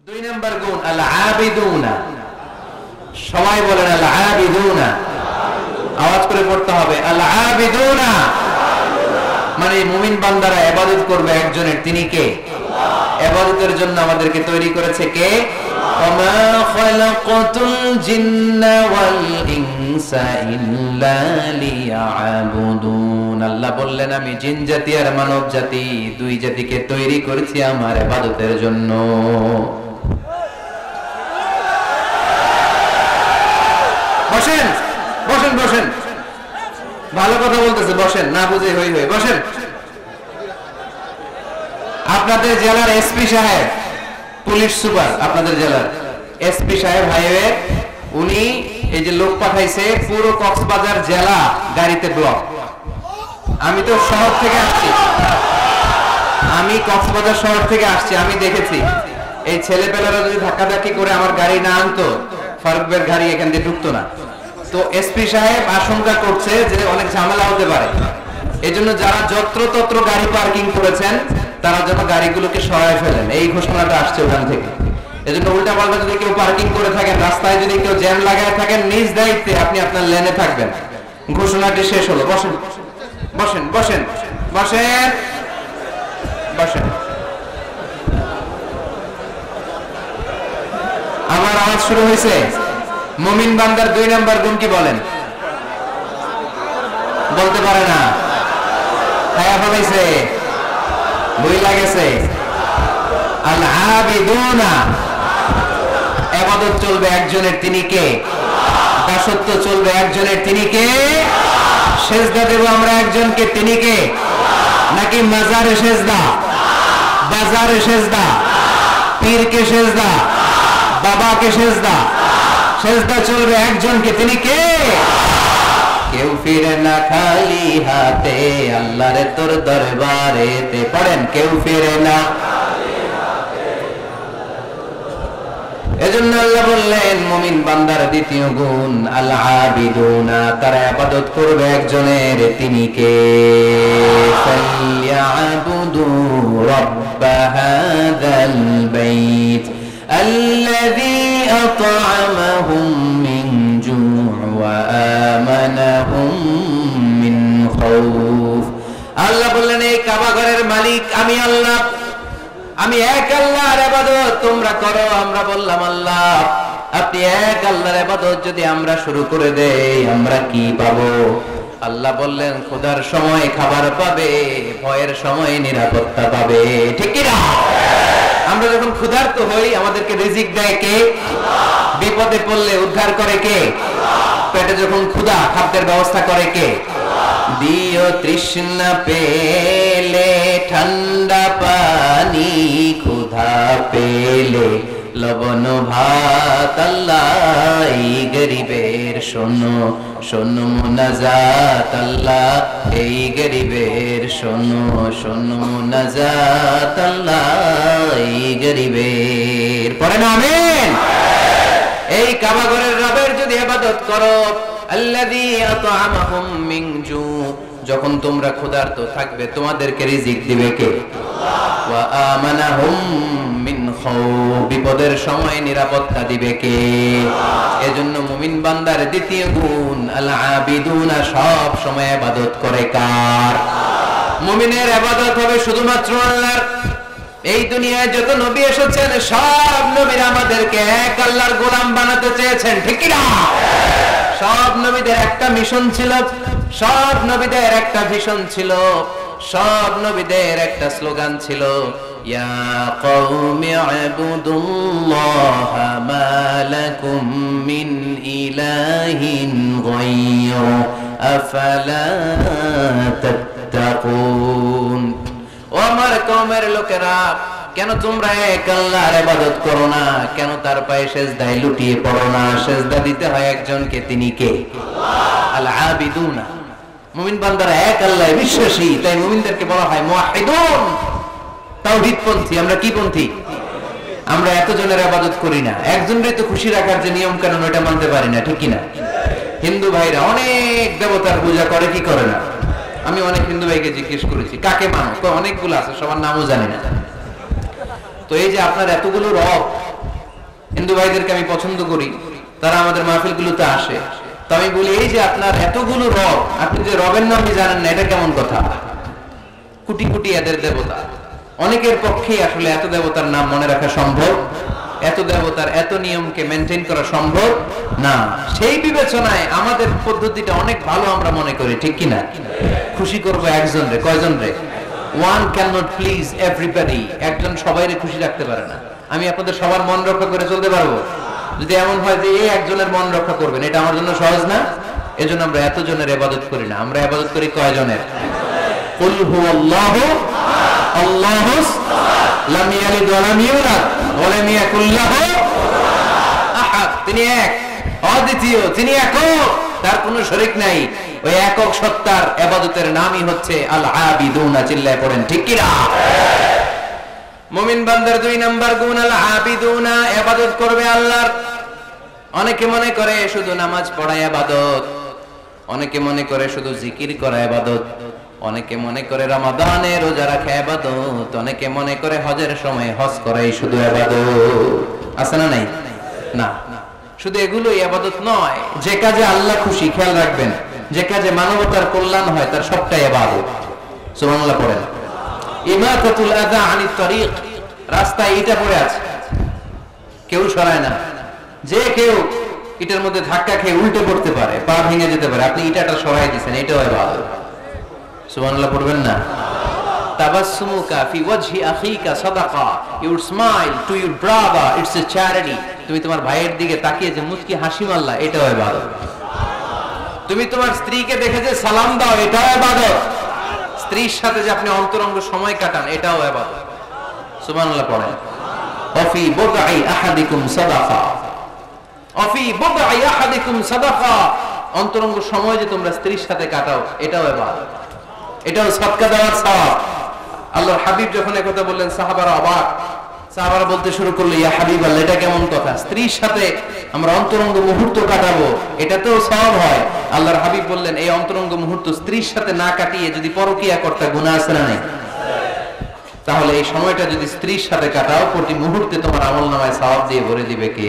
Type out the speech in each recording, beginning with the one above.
দুই নাম্বার গুণ আল আবিদুনা। সবাই বলেন আল আবিদুনা, আওয়াজ করে পড়তে হবে আল আবিদুনা। মানে মুমিন বান্দারা ইবাদত করবে একজনের, তিনি কে? ইবাদতের জন্য আমাদেরকে তৈরি করেছে কে? ওমা খালাকাতুল জিন্না ওয়াল ইনসা ইল্লা লিয়াবুদুন। আল্লাহ বললেন আমি জিন জাতি আর মানব জাতি দুই জাতিকে তৈরি করেছি আমার ইবাদতের জন্য। বসেন বসেন বসেন, ভালো কথা বলতেছে, বসেন, না বুঝে হই হই বসেন। আপনাদের জেলার এসপি সাহেব, পুলিশ সুপার আপনাদের জেলার এসপি সাহেব হাইওয়ে, উনি এই যে লোক পাঠাইছে পুরো কক্সবাজার জেলা গাড়িতে ব্লক। আমি তো শহর থেকে আসছি, আমি কক্সবাজার শহর থেকে আসছি, আমি দেখেছি এই ছেলেপেলারা যদি ধাক্কাধাক্কি করে আমার গাড়ি না আনতো, ফারুকের গাড়ি এখান দিয়ে ঢুকতো না। তো এসপি সাহেব আশঙ্কা করছে যে অনেক ঝামেলা হতে পারে, এজন্য যারা যত্রতত্র গাড়ি পার্কিং করেছেন তারা যেন গাড়িগুলোকে সরায় ফেলেন, এই ঘোষণাটা আসছে ওখান থেকে। এজন্য উল্টা পাল্টা যদি কেউ পার্কিং করে থাকেন, রাস্তায় যদি কেউ জ্যাম লাগায় থাকেন, নিজ দায়িত্বে আপনি আপনার লেনে থাকবেন। ঘোষণাটি শেষ হলো। বসেন বসেন বসেন বসেন বসেন। আমার আওয়াজ শুরু হয়েছে। মুমিন বান্দার দুই নাম্বার গুণ কি বলেন? বলতে পারে না, খায়া ফেলাইছে, বই লাগেছে। আল আবিদুনা, ইবাদত চলবে একজনের, তিনি কে? দাসত্ব চলবে একজনের, তিনি কে? সেজদা দেব আমরা একজনকে, তিনি কে? নাকি মাজারে সেজদা, বাজারে সেজদা, পীরকে সেজদা, বাবাকে সেজদা? সেজদা চলবে একজনকে, তিনি কে? কেউ ফিরে না খালি হাতে আল্লাহর তোর দরবারেতে। পড়েন, কেউ ফিরে না। এজন্য আল্লাহ বললেন মুমিন বান্দার দ্বিতীয় গুণ আল আবিদুনা, তারা ইবাদত করবে একজনের, তিনি কে? ফালইয়াবুদু রাব্ব হাযাল বাইত আল্লাযী আত'আমাহুম মিন জু' ওয়া আমানাহুম মিন খাউফ। আল্লাহ বললেন এই কাবা ঘরের মালিক আমি আল্লাহ, আমি এক আল্লাহর ইবাদত তোমরা করো। আমরা বললাম আল্লাহ আপনি এক আল্লাহর ইবাদত যদি আমরা শুরু করে দেই আমরা কি পাবো? আল্লাহ বললেন খোদার সময় খাবার পাবে, ভয়ের সময় নিরাপত্তা পাবে, ঠিক কি না? আমরা যখন ক্ষুধার্ত হই আমাদেরকে রিজিক দেয় কে? বিপদে পড়লে উদ্ধার করে কে? পেটে যখন ক্ষুধা, খাদ্যের ব্যবস্থা করে কে? দিও তৃষ্ণা পেলে ঠান্ডা পানি, ক্ষুধা পেলে লবণ ভাত। আল্লাহ এই গরিবের শোনো শোনো মুনাজাত, আল্লাহ এই গরিবের শোনো শোনো মুনাজাত, আল্লাহ এই গরিবের। পড়েন আমিন। এই কাবা ঘরের রবের যদি ইবাদত করো, আল্লাযী আত'আমাহুম মিন জু', যখন তোমরা ক্ষুধার্ত থাকবে তোমাদেরকে রিজিক দিবে কে? আল্লাহ। ওয়া আমানাহুম মিন খাউফ, বিপদের সময় নিরাপত্তা দিবে কে? আল্লাহ। এজন্য মুমিন বান্দার দ্বিতীয় গুণ আল আবিদুনা, সব সময় ইবাদত করে কার? আল্লাহ। মুমিনের ইবাদত হবে শুধুমাত্র আল্লাহর। এই দুনিয়ায় যত নবী এসেছেন সব নবীরা আমাদেরকে এক আল্লাহর গোলাম বানাতে চেয়েছেন, ঠিক কি না? সব নবীদের একটা মিশন ছিল, সব নবীদের একটা ভিশন ছিল, সব নবীদের একটা স্লোগান ছিল, ইয়া কওমি ইবুদুল্লাহা মা লাকুম মিন ইলাহিন গায়রু আফালা তাত্তাকুন। ও আমার কওমের লোকেরা, কেন তোমরা এক আল্লাহর ইবাদত করো না? কেন তার পায়ে সেজদায় লুটিয়ে পড়ো না? সেজদা দিতে হয় একজনকে, তিনি কে? আল্লাহ। আল আবিদুনা, মুমিন বান্দারা এক আল্লাহয় বিশ্বাসী, তাই মুমিনদেরকে বলা হয় মুওয়াহিদুন, তাওহীদপন্থী। আমরা কি পন্থী? আমরা এতজনের ইবাদত করি না, একজনেরই তো খুশি রাখার যে নিয়ম কানুন ওটা মানতে পারি না, ঠিক কি না? হিন্দু ভাইরা অনেক দেবতার পূজা করে, কি করে না? আমি অনেক হিন্দু ভাইকে জিজ্ঞেস করেছি কাকে মানো, তো অনেকগুলো আছে, সবার নামও জানি না। তো এই যে আপনার এতগুলো রব, হিন্দু ভাইদেরকে আমি পছন্দ করি, তারা আমাদের মাহফিলগুলোতে আসে। তো আমি বলি, এই যে আপনার এতগুলো রব, আপনি যে রবের নামই জানেন না, এটা কেমন কথা? কোটি কোটি এদের দেবতা, অনেকের পক্ষে আসলে এত দেবতার নাম মনে রাখা সম্ভব, এত দেবতার এত নিয়মকে মেনটেন করা সম্ভব না। সেই বিবেচনায় আমাদের পদ্ধতিটা অনেক ভালো আমরা মনে করি, ঠিক কিনা? খুশি করবো একজন রে, কয়জন রে? One can not please everybody. একজন সবাইরে খুশি রাখতে পারে না। আমি আপনাদের সবার মন রক্ষা করে চলতে পারবো? যদি এমন হয় যে এই একজনের মন রক্ষা করবেন, এটা আমার জন্য সহজ না। এজন্য আমরা এতজনের ইবাদত করি না, আমরা ইবাদত করি কয়জনের? কুল হুয়াল্লাহু আল্লাহুস লাম ইয়ালিদ ওয়া লাম ইউলাদ ওয়া লাম ইয়াকুল লাহু আহাদ। তিনি এক, অদ্বিতীয়, তিনি একক, তার কোনো শরীক নাই। ওই একক সত্তার ইবাদতের নামই হচ্ছে আল আবিদুনা। চিল্লায় পড়েন ঠিক কি না? মুমিন বান্দার 2 নাম্বার গুণ আল আবিদুনা, ইবাদত করবে আল্লাহর। অনেকে মনে করে শুধু নামাজ পড়া ইবাদত, অনেকে মনে করে শুধু জিকির করা ইবাদত, অনেকে মনে করে রমাদানে রোজা রাখা ইবাদত, অনেকে মনে করে হজের সময় হজ করাই শুধু ইবাদত। আছে না নাই? না, শুধু এগুলোই ইবাদত নয়। যে কাজে আল্লাহ খুশি, খেয়াল রাখবেন, যে কাজে মানবতার কল্যাণ হয় তার সবটাই ইবাদত। সুবহানাল্লাহ পড়েন। ইমাতাতুল আযা আনিত তরিক, রাস্তায় ইটা পড়ে আছে, কেউ সরায় না। যে কেউ ইটার মধ্যে ধাক্কা খেয়ে উল্টে পড়তে পারে, পা ভেঙে যেতে পারে, আপনি ইটাটা সরাই দিয়েছেন, এটাও ইবাদত। সুবহানাল্লাহ পড়বেন না? তাবাসসুমুকা ফি ওয়াজহি আখিকা সাদাকা, your smile to your brother, it's a charity. তুমি তোমার ভাইয়ের দিকে তাকিয়ে যে মুচকি হাসি মারলা, এটাও ইবাদত। তুমি তোমার স্ত্রীকে দেখে যে সালাম দাও, এটাও ইবাদত। স্ত্রীর সাথে যে আপনি অন্তরঙ্গ সময় কাটান, এটাও ইবাদত। সুবহানাল্লাহ পড়েন। ওয়াফি বুদআই আহাদিকুম সাদাকা, ওয়াফি বুদআই আহাদিকুম সাদাকা, অন্তরঙ্গ সময় যে তোমরা স্ত্রীর সাথে কাটাও, এটাও ইবাদত, এটাও সদকা দেওয়ার সওয়াব। আল্লাহর হাবিব যখন এই কথা বললেন, সাহাবারা অবাক। সাহাবারা বলতে শুরু করলো, ইয়া হাবিবাল্লাহ, এটা কেমন কথা? স্ত্রীর সাথে আমরা অন্তরঙ্গ মুহূর্ত কাটাবো, এটাতেও সওয়াব হয়। আল্লাহর হাবিব বললেন, এই অন্তরঙ্গ মুহূর্ত স্ত্রীর সাথে না কাটিয়ে যদি পরকীয়া করতে, গুনাহ আছে না নাই? তাহলে এই সময়টা যদি স্ত্রীর সাথে কাটাও, প্রতি মুহূর্তে তোমার আমলনামায় সওয়াব দিয়ে ভরে দিবে কে?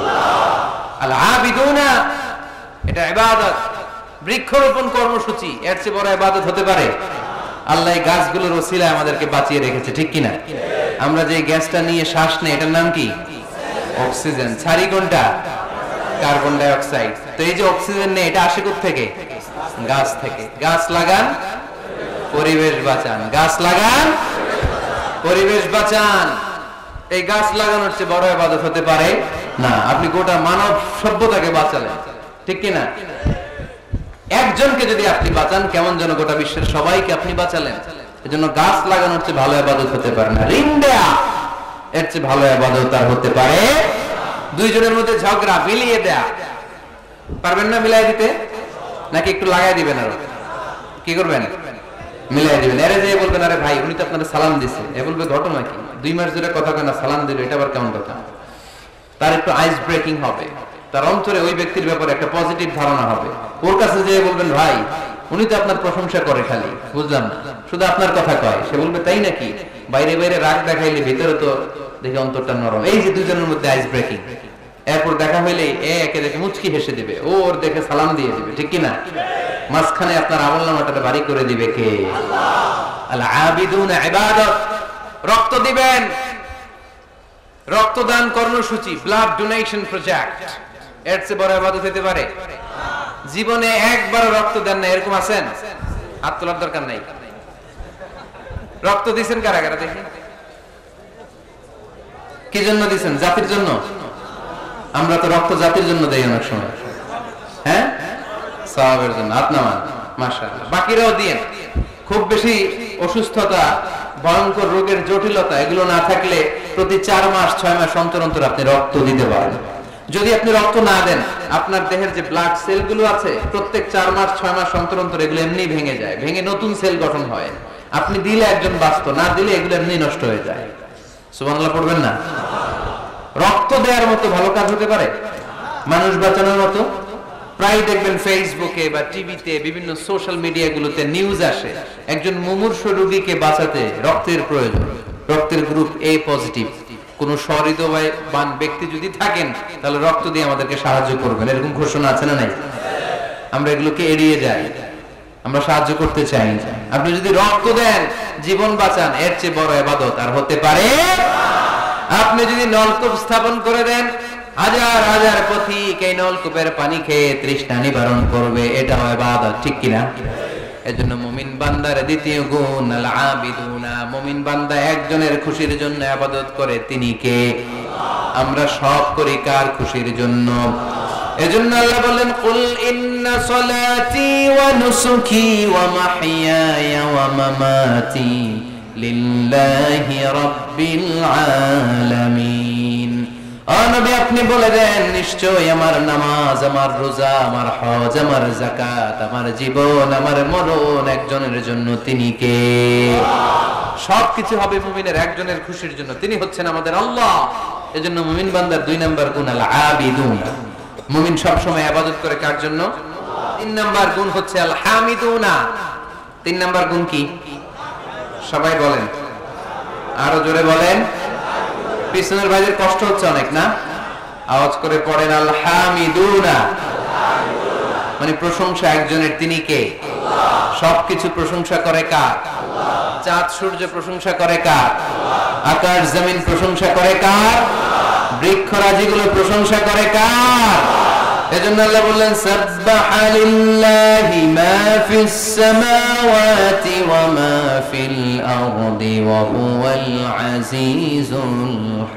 আল আবিদুনা, এটা ইবাদত। বৃক্ষরোপণ কর্মসূচি, এর চেয়ে বড় ইবাদত হতে পারে? আল্লাহ এই গাছগুলোর ওসিলায় আমাদেরকে বাঁচিয়ে রেখেছে, ঠিক কিনা? আমরা যে গ্যাসটা নিয়ে শ্বাস নেই, এটার নাম কি? অক্সিজেন। ছাড়ি কোনটা? Carbon dioxide. তো এই যে অক্সিজেন নেই, এটা আসে কোথা থেকে? গাছ থেকে। গাছ লাগান, পরিবেশ বাঁচান। গাছ লাগান, পরিবেশ বাঁচান। এই গাছ লাগানোর চেয়ে বড় ইবাদত হতে পারে না। আপনি গোটা মানব সভ্যতাকে বাঁচালেন, ঠিক কিনা? একজনকে যদি আপনি বাঁচান, কেমন যেন গোটা বিশ্বের সবাইকে আপনি বাঁচালেন। এজন্য গাছ লাগানোর চেয়ে ভালো ইবাদত হতে পারে না। ঋণ দেয়া, এর চেয়ে ভালো ইবাদত আর হতে পারে? দুইজনের মধ্যে ঝগড়া, মিলিয়ে দেয়া, পারবেন না মিলাই দিতে? নাকি একটু লাগাই দিবেন? আরো কি করবেন? মিলাই দিবেন। এরে যে বলবেন, আরে ভাই, উনি তো আপনারা সালাম দিছে। এ বলবে, ঘটনা কি? 2 মাস ধরে কথা কয় না, সালাম দিল, এটা আবার কেমন কথা? তার একটু আইস ব্রেকিং হবে, তার অন্তরে ওই ব্যক্তির ব্যাপারে একটা পজিটিভ ধারণা হবে। ওর কাছে যেয়ে বলবেন, ভাই, উনি তো আপনার প্রশংসা করে খালি, বুঝলাম না, শুধু আপনার কথা কয়। সে বলবে, তাই নাকি? বাইরে বাইরে রাগ দেখাইলে ভিতরে তো দেখে অন্তরটা নরম। এই যে দুজনের মধ্যে আইস ব্রেকিং। এরপর দেখা হইলে একে দেখে মুচকি হেসে দিবে, ও ওর দেখে সালাম দিয়ে দিবে, ঠিক কিনা? মাঝখানে আপনার আমলনামাটা ভারী করে দিবে কে? আল আবিদুনা ইবাদত। রক্ত দিবেন, রক্তদান কর্মসূচি, ব্লাড ডোনেশন প্রজেক্ট, এর চেয়ে বড় ইবাদত হতে পারে? জীবনে একবার রক্ত দেন না, এরকম আছেন? হাত তোলার দরকার নাই। রক্ত দিয়েছেন কারা কারা দেখি? কি জন্য দিয়েছেন? জাতির জন্য? আমরা তো রক্ত জাতির জন্য দেই অনেক সময়, হ্যাঁ, সওয়াবের জন্য। হাত নামান, মাশাআল্লাহ। বাকিরাও দিয়েন। খুব বেশি অসুস্থতা, ভয়ঙ্কর রোগের জটিলতা এগুলো না থাকলে প্রতি 4 মাস 6 মাস অন্তর অন্তর আপনি রক্ত দিতে পারেন। যদি আপনি রক্ত না দেন, আপনার দেহের যে ব্লাড সেলগুলো আছে, প্রত্যেক 4 মাস 6 মাস অন্তর অন্তর এগুলো এমনি ভেঙে যায়, ভেঙে নতুন সেল গঠন হয়। আপনি দিলে একজন বাঁচত, না দিলে এগুলো এমনি নষ্ট হয়ে যায়। সুবহানাল্লাহ পড়বেন না? রক্ত দেওয়ার মতো ভালো কাজ হতে পারে? মানুষ বাঁচানোর মতো? প্রায় দেখবেন ফেসবুকে বা টিভিতে, বিভিন্ন সোশ্যাল মিডিয়াগুলোতে নিউজ আসে, একজন মুমূর্ষু রোগীকে বাঁচাতে রক্তের প্রয়োজন, রক্তের গ্রুপ এ পজিটিভ, কোন সহৃদয়বান ব্যক্তি যদি থাকেন তাহলে রক্ত দিয়ে আমাদেরকে সাহায্য করবেন, এরকম ঘোষণা আছে না নাই? আমরা এগুলোকে এড়িয়ে যাই, আমরা সাহায্য করতে চাই না। আপনি যদি রক্ত দেন, জীবন বাঁচান, এর চেয়ে বড় ইবাদত আর হতে পারে? আপনি যদি নলকূপ স্থাপন করে দেন, হাজার হাজার পথিক এই নলকূপের পানি খেয়ে তৃষ্ণা নিবারণ করবে, এটাও ইবাদত, ঠিক কিনা? এজন্য মুমিন বান্দার দ্বিতীয় গুণ আল আবিদুনা, মুমিন বান্দা একজনের খুশির জন্য ইবাদত করে, তিনি কে? আমরা সব করি কার খুশির জন্য? এজন্য আল্লাহ বলেন, কুল ইন্না সলাতি ওয়া নুসুকি ওয়া মাহইয়ায়া ওয়া মামাতি লিল্লাহি রাব্বিল আলামিন। ও নবী, আপনি বলে দেন, নিশ্চয়ই আমার নামাজ, আমার রোজা, আমার হজ, আমার যাকাত, আমার জীবন, আমার মরণ একজনের জন্য, তিনি কে? সবকিছু হবে মুমিনের একজনের খুশির জন্য, তিনি হচ্ছেন আমাদের আল্লাহ। এজন্য মুমিন বান্দার 2 নাম্বার গুণ আল আবিদুন, মুমিন সব সময় ইবাদত করে কার জন্য? 3 নাম্বার গুণ হচ্ছে আল হামিদুনা। 3 নাম্বার গুণ কি? সবাই বলেন, আরো জোরে বলেন। পিছনের ভাইদের কষ্ট হচ্ছে অনেক না? আওয়াজ করে পড়েন, আল হামিদুনা, মানে প্রশংসা একজনের, তিনি কে? সবকিছু প্রশংসা করে কার? চাঁদ সূর্য প্রশংসা করে কার? আকাশ জমিন প্রশংসা করে কার? বৃক্ষরাজিগুলো প্রশংসা করে কার? এজন্য আল্লাহ বললেন, সাব্বাহা লিল্লাহি মা ফিস সামাওয়াতি ওয়া মা ফিল আরদি ওয়া হুয়াল আজিজুল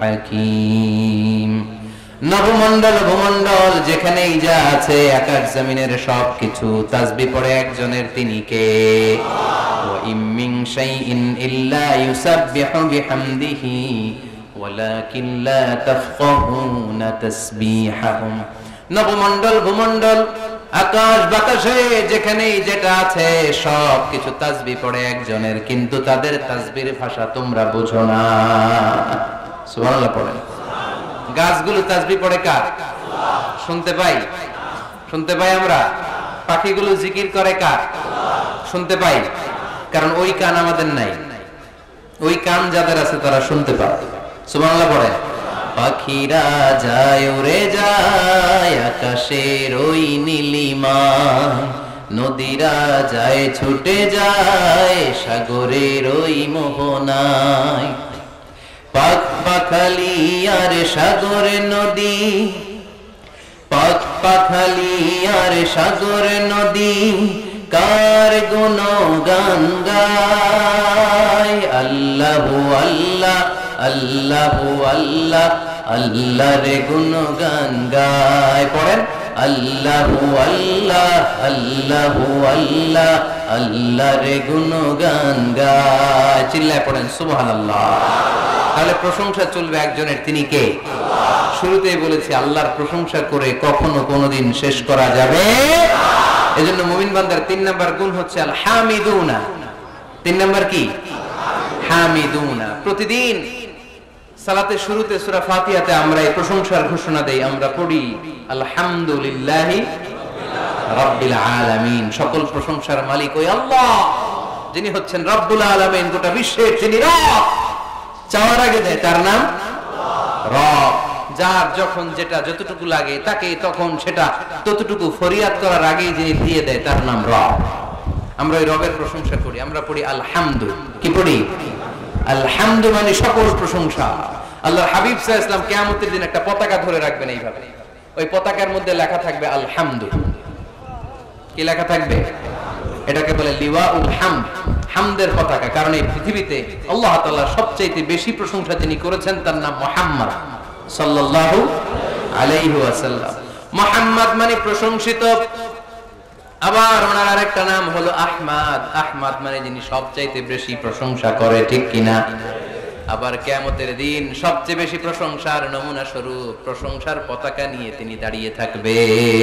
হাকীম। নবমণ্ডল ভূমণ্ডল যেখানেই যা আছে, আকাশ জমিনের সবকিছু তাসবিহ পড়ে একজনের, তিনি কে? ওয়া ইম মিন শাইইন ইল্লা ইউসাব্বিহু বিহামদিহি ওয়ালাকিন লা তাফকাহুনা তাসবিহাহুম। নবমণ্ডল ভূমণ্ডল আকাশ বাতাসে যেখানেই যেটা আছে সবকিছু তাসবিহ পড়ে একজনের, কিন্তু তাদের তাসবির ভাষা তোমরা বুঝো না। সুবহানাল্লাহ পড়েন। গাছগুলো তাসবিহ পড়ে কার? শুনতে পাই, শুনতে পাই আমরা। পাখিগুলো জিকির করে কার? শুনতে পাই, কারণ ওই কান আমাদের নাই। ওই কান যাদের আছে তারা শুনতে পায়। সুবহানাল্লাহ পড়েন। পাখিরা যায় উড়ে যায় আকাশের ওই নীলিমায়, নদীরা যায় ছুটে যায় সাগরের ওই মোহনায়। পাখ পাখালি আর সাগর নদী, পাখ পাখালি আর সাগর নদী, কার গুণগান গায়। আল্লাহু আল্লাহ, আল্লাহু আল্লাহ, আল্লাহর গুণগান গায়। পড়েন, আল্লাহু আল্লাহ, আল্লাহু আল্লাহ, আল্লাহর গুণগান গায়। চিল্লায় পড়েন সুবহানাল্লাহ। তাহলে প্রশংসা চলবে একজনের, তিনি কে? শুরুতেই বলেছি, আল্লাহর প্রশংসা করে কখনো কোনোদিন শেষ করা যাবে। এজন্য মুমিন বান্দার 3 নাম্বার গুণ হচ্ছে আল হামিদুনা। 3 নাম্বার কি? হামিদুনা। প্রতিদিন সালাতের শুরুতে সূরা ফাতিহাতে আমরা এই প্রশংসার ঘোষণা দেই, আমরা পড়ি আলহামদুলিল্লাহি রাব্বিল আলামিন। সকল প্রশংসার মালিক ওই আল্লাহ, যিনি হচ্ছেন রব্বুল আলামিন, গোটা বিশ্বের যিনি রব। চাওয়ার আগে দেয় তার নাম রব। যার যখন যেটা যতটুকু লাগে তাকে তখন সেটা ততটুকু ফরিয়াদ করার আগেই যিনি দিয়ে দেয় তার নাম রব। আমরা ওই রবের প্রশংসা করি, আমরা পড়ি আলহামদু। কি পড়ি? আলহামদু মানে সকল প্রশংসা। আল্লাহর হাবিব সাল্লাল্লাহু আলাইহি ওয়াসাল্লাম কিয়ামতের দিন একটা পতাকা ধরে রাখবেন এইভাবে, ওই পতাকার মধ্যে লেখা থাকবে আলহামদু। কি লেখা থাকবে? এটাকে বলে লিওয়াউল হামদ, হামদের পতাকা। কারণ এই পৃথিবীতে আল্লাহ তাআলা সবচেয়ে বেশি প্রশংসা যিনি করেছেন তার নাম মুহাম্মদ সাল্লাল্লাহু আলাইহি ওয়াসাল্লাম। মুহাম্মদ মানে প্রশংসিত। আবার ওনার আরেকটা নাম হলো আহমদ। আহমদ মানে যিনি সবচাইতে বেশি প্রশংসা করে, ঠিক কিনা? আবার কিয়ামতের দিন সবচেয়ে বেশি প্রশংসার নমুনা স্বরূপ প্রশংসার পতাকা নিয়ে তিনি দাঁড়িয়ে থাকবে।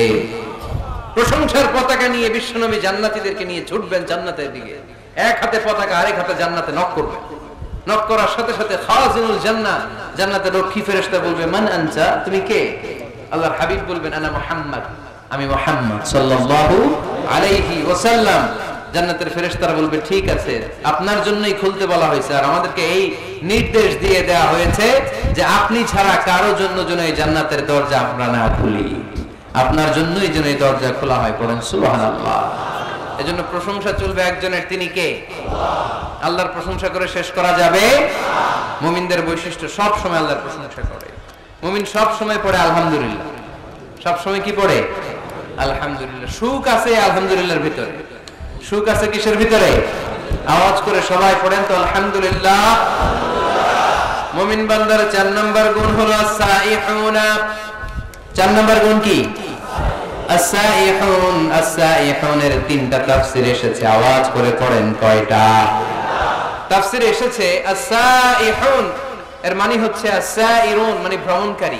প্রশংসার পতাকা নিয়ে বিশ্বনবী জান্নাতীদেরকে নিয়ে ছুটবেন জান্নাতের দিকে। এক হাতে পতাকা, আরেক হাতে জান্নাতে নক করবেন। নক করার সাথে সাথে খাজিনুল জান্নাহ, জান্নাতের রক্ষী ফেরেশতা বলবে, মান আনতা, তুমি কে? আল্লাহর হাবিব বলবেন, আনা মুহাম্মদ, আমি মুহাম্মদ সাল্লাল্লাহু আলাইহি ওয়াসাল্লাম। জান্নাতের ফেরেশতারা বলবে ঠিক আছে, আপনার জন্যই খুলতে বলা হয়েছে, আর আমাদেরকে এই নির্দেশ দিয়ে দেওয়া হয়েছে যে আপনি ছাড়া কারো জন্য যেন এই জান্নাতের দরজা আমরা না খুলি, আপনার জন্যই যেন এই দরজা খোলা হয়। পড়েন সুবহানাল্লাহ। এজন্য প্রশংসা চলবে একজনের, তিনি কে? আল্লাহর প্রশংসা করে শেষ করা যাবে? মুমিনদের বৈশিষ্ট্য সব সময় আল্লাহর প্রশংসা করে। মুমিন সব সময় পড়ে আলহামদুলিল্লাহ। সব সময় কি পড়ে? আলহামদুলিল্লাহ। সুখ আছে আলহামদুলিল্লাহর ভিতরে। সুখ আছে কিসের ভিতরে? আওয়াজ করে সবাই পড়েন তো আলহামদুলিল্লাহ। মুমিন বান্দার 4 নাম্বার গুণ হলো as-সাইহুনা। 4 নাম্বার গুণ কি? as-সাইহুন। as-সাইহুনের 3টা তাফসীর এসেছে, আওয়াজ করে পড়েন কয়টা? তাফসীরে এসেছে as-সাইহুন এর মানে হচ্ছে as-সাইরুন মানে ভ্রমণকারী।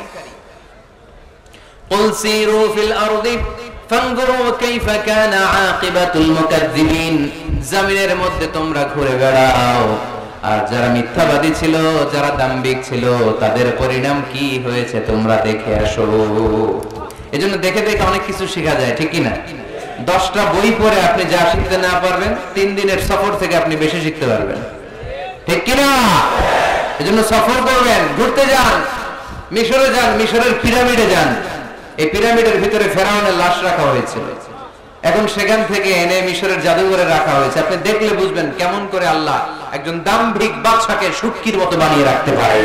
কুল সিরু ফিল আরদি ফানজুরু কাইফা কানা আকিবাতুল মুকাজ্জিবিন। জমিনের মধ্যে তোমরা ঘুরে বেড়াও, আর যারা মিথ্যাবাদী ছিল, যারা দাম্ভিক ছিল, তাদের পরিণাম কি হয়েছে তোমরা দেখে আসো। এজন্য দেখে দেখে অনেক কিছু শেখা যায়, ঠিক কি না? 10টা বই পড়ে আপনি যা শিখতে না পারবেন, 3 দিনের সফর থেকে আপনি বেশি শিখতে পারবেন, ঠিক কি না? এজন্য সফর করবেন, ঘুরতে যান, মিশরে যান, মিশরের পিরামিডে যান। এই পিরামিডের ভিতরে ফেরাউনের লাশ রাখা হয়েছিল, এখন সেখান থেকে এনে মিশরের জাদুঘরে রাখা হয়েছে। আপনি দেখলে বুঝবেন কেমন করে আল্লাহ একজন দাম্ভিক বাদশাকে সুটকির মতো বানিয়ে রাখতে পারে।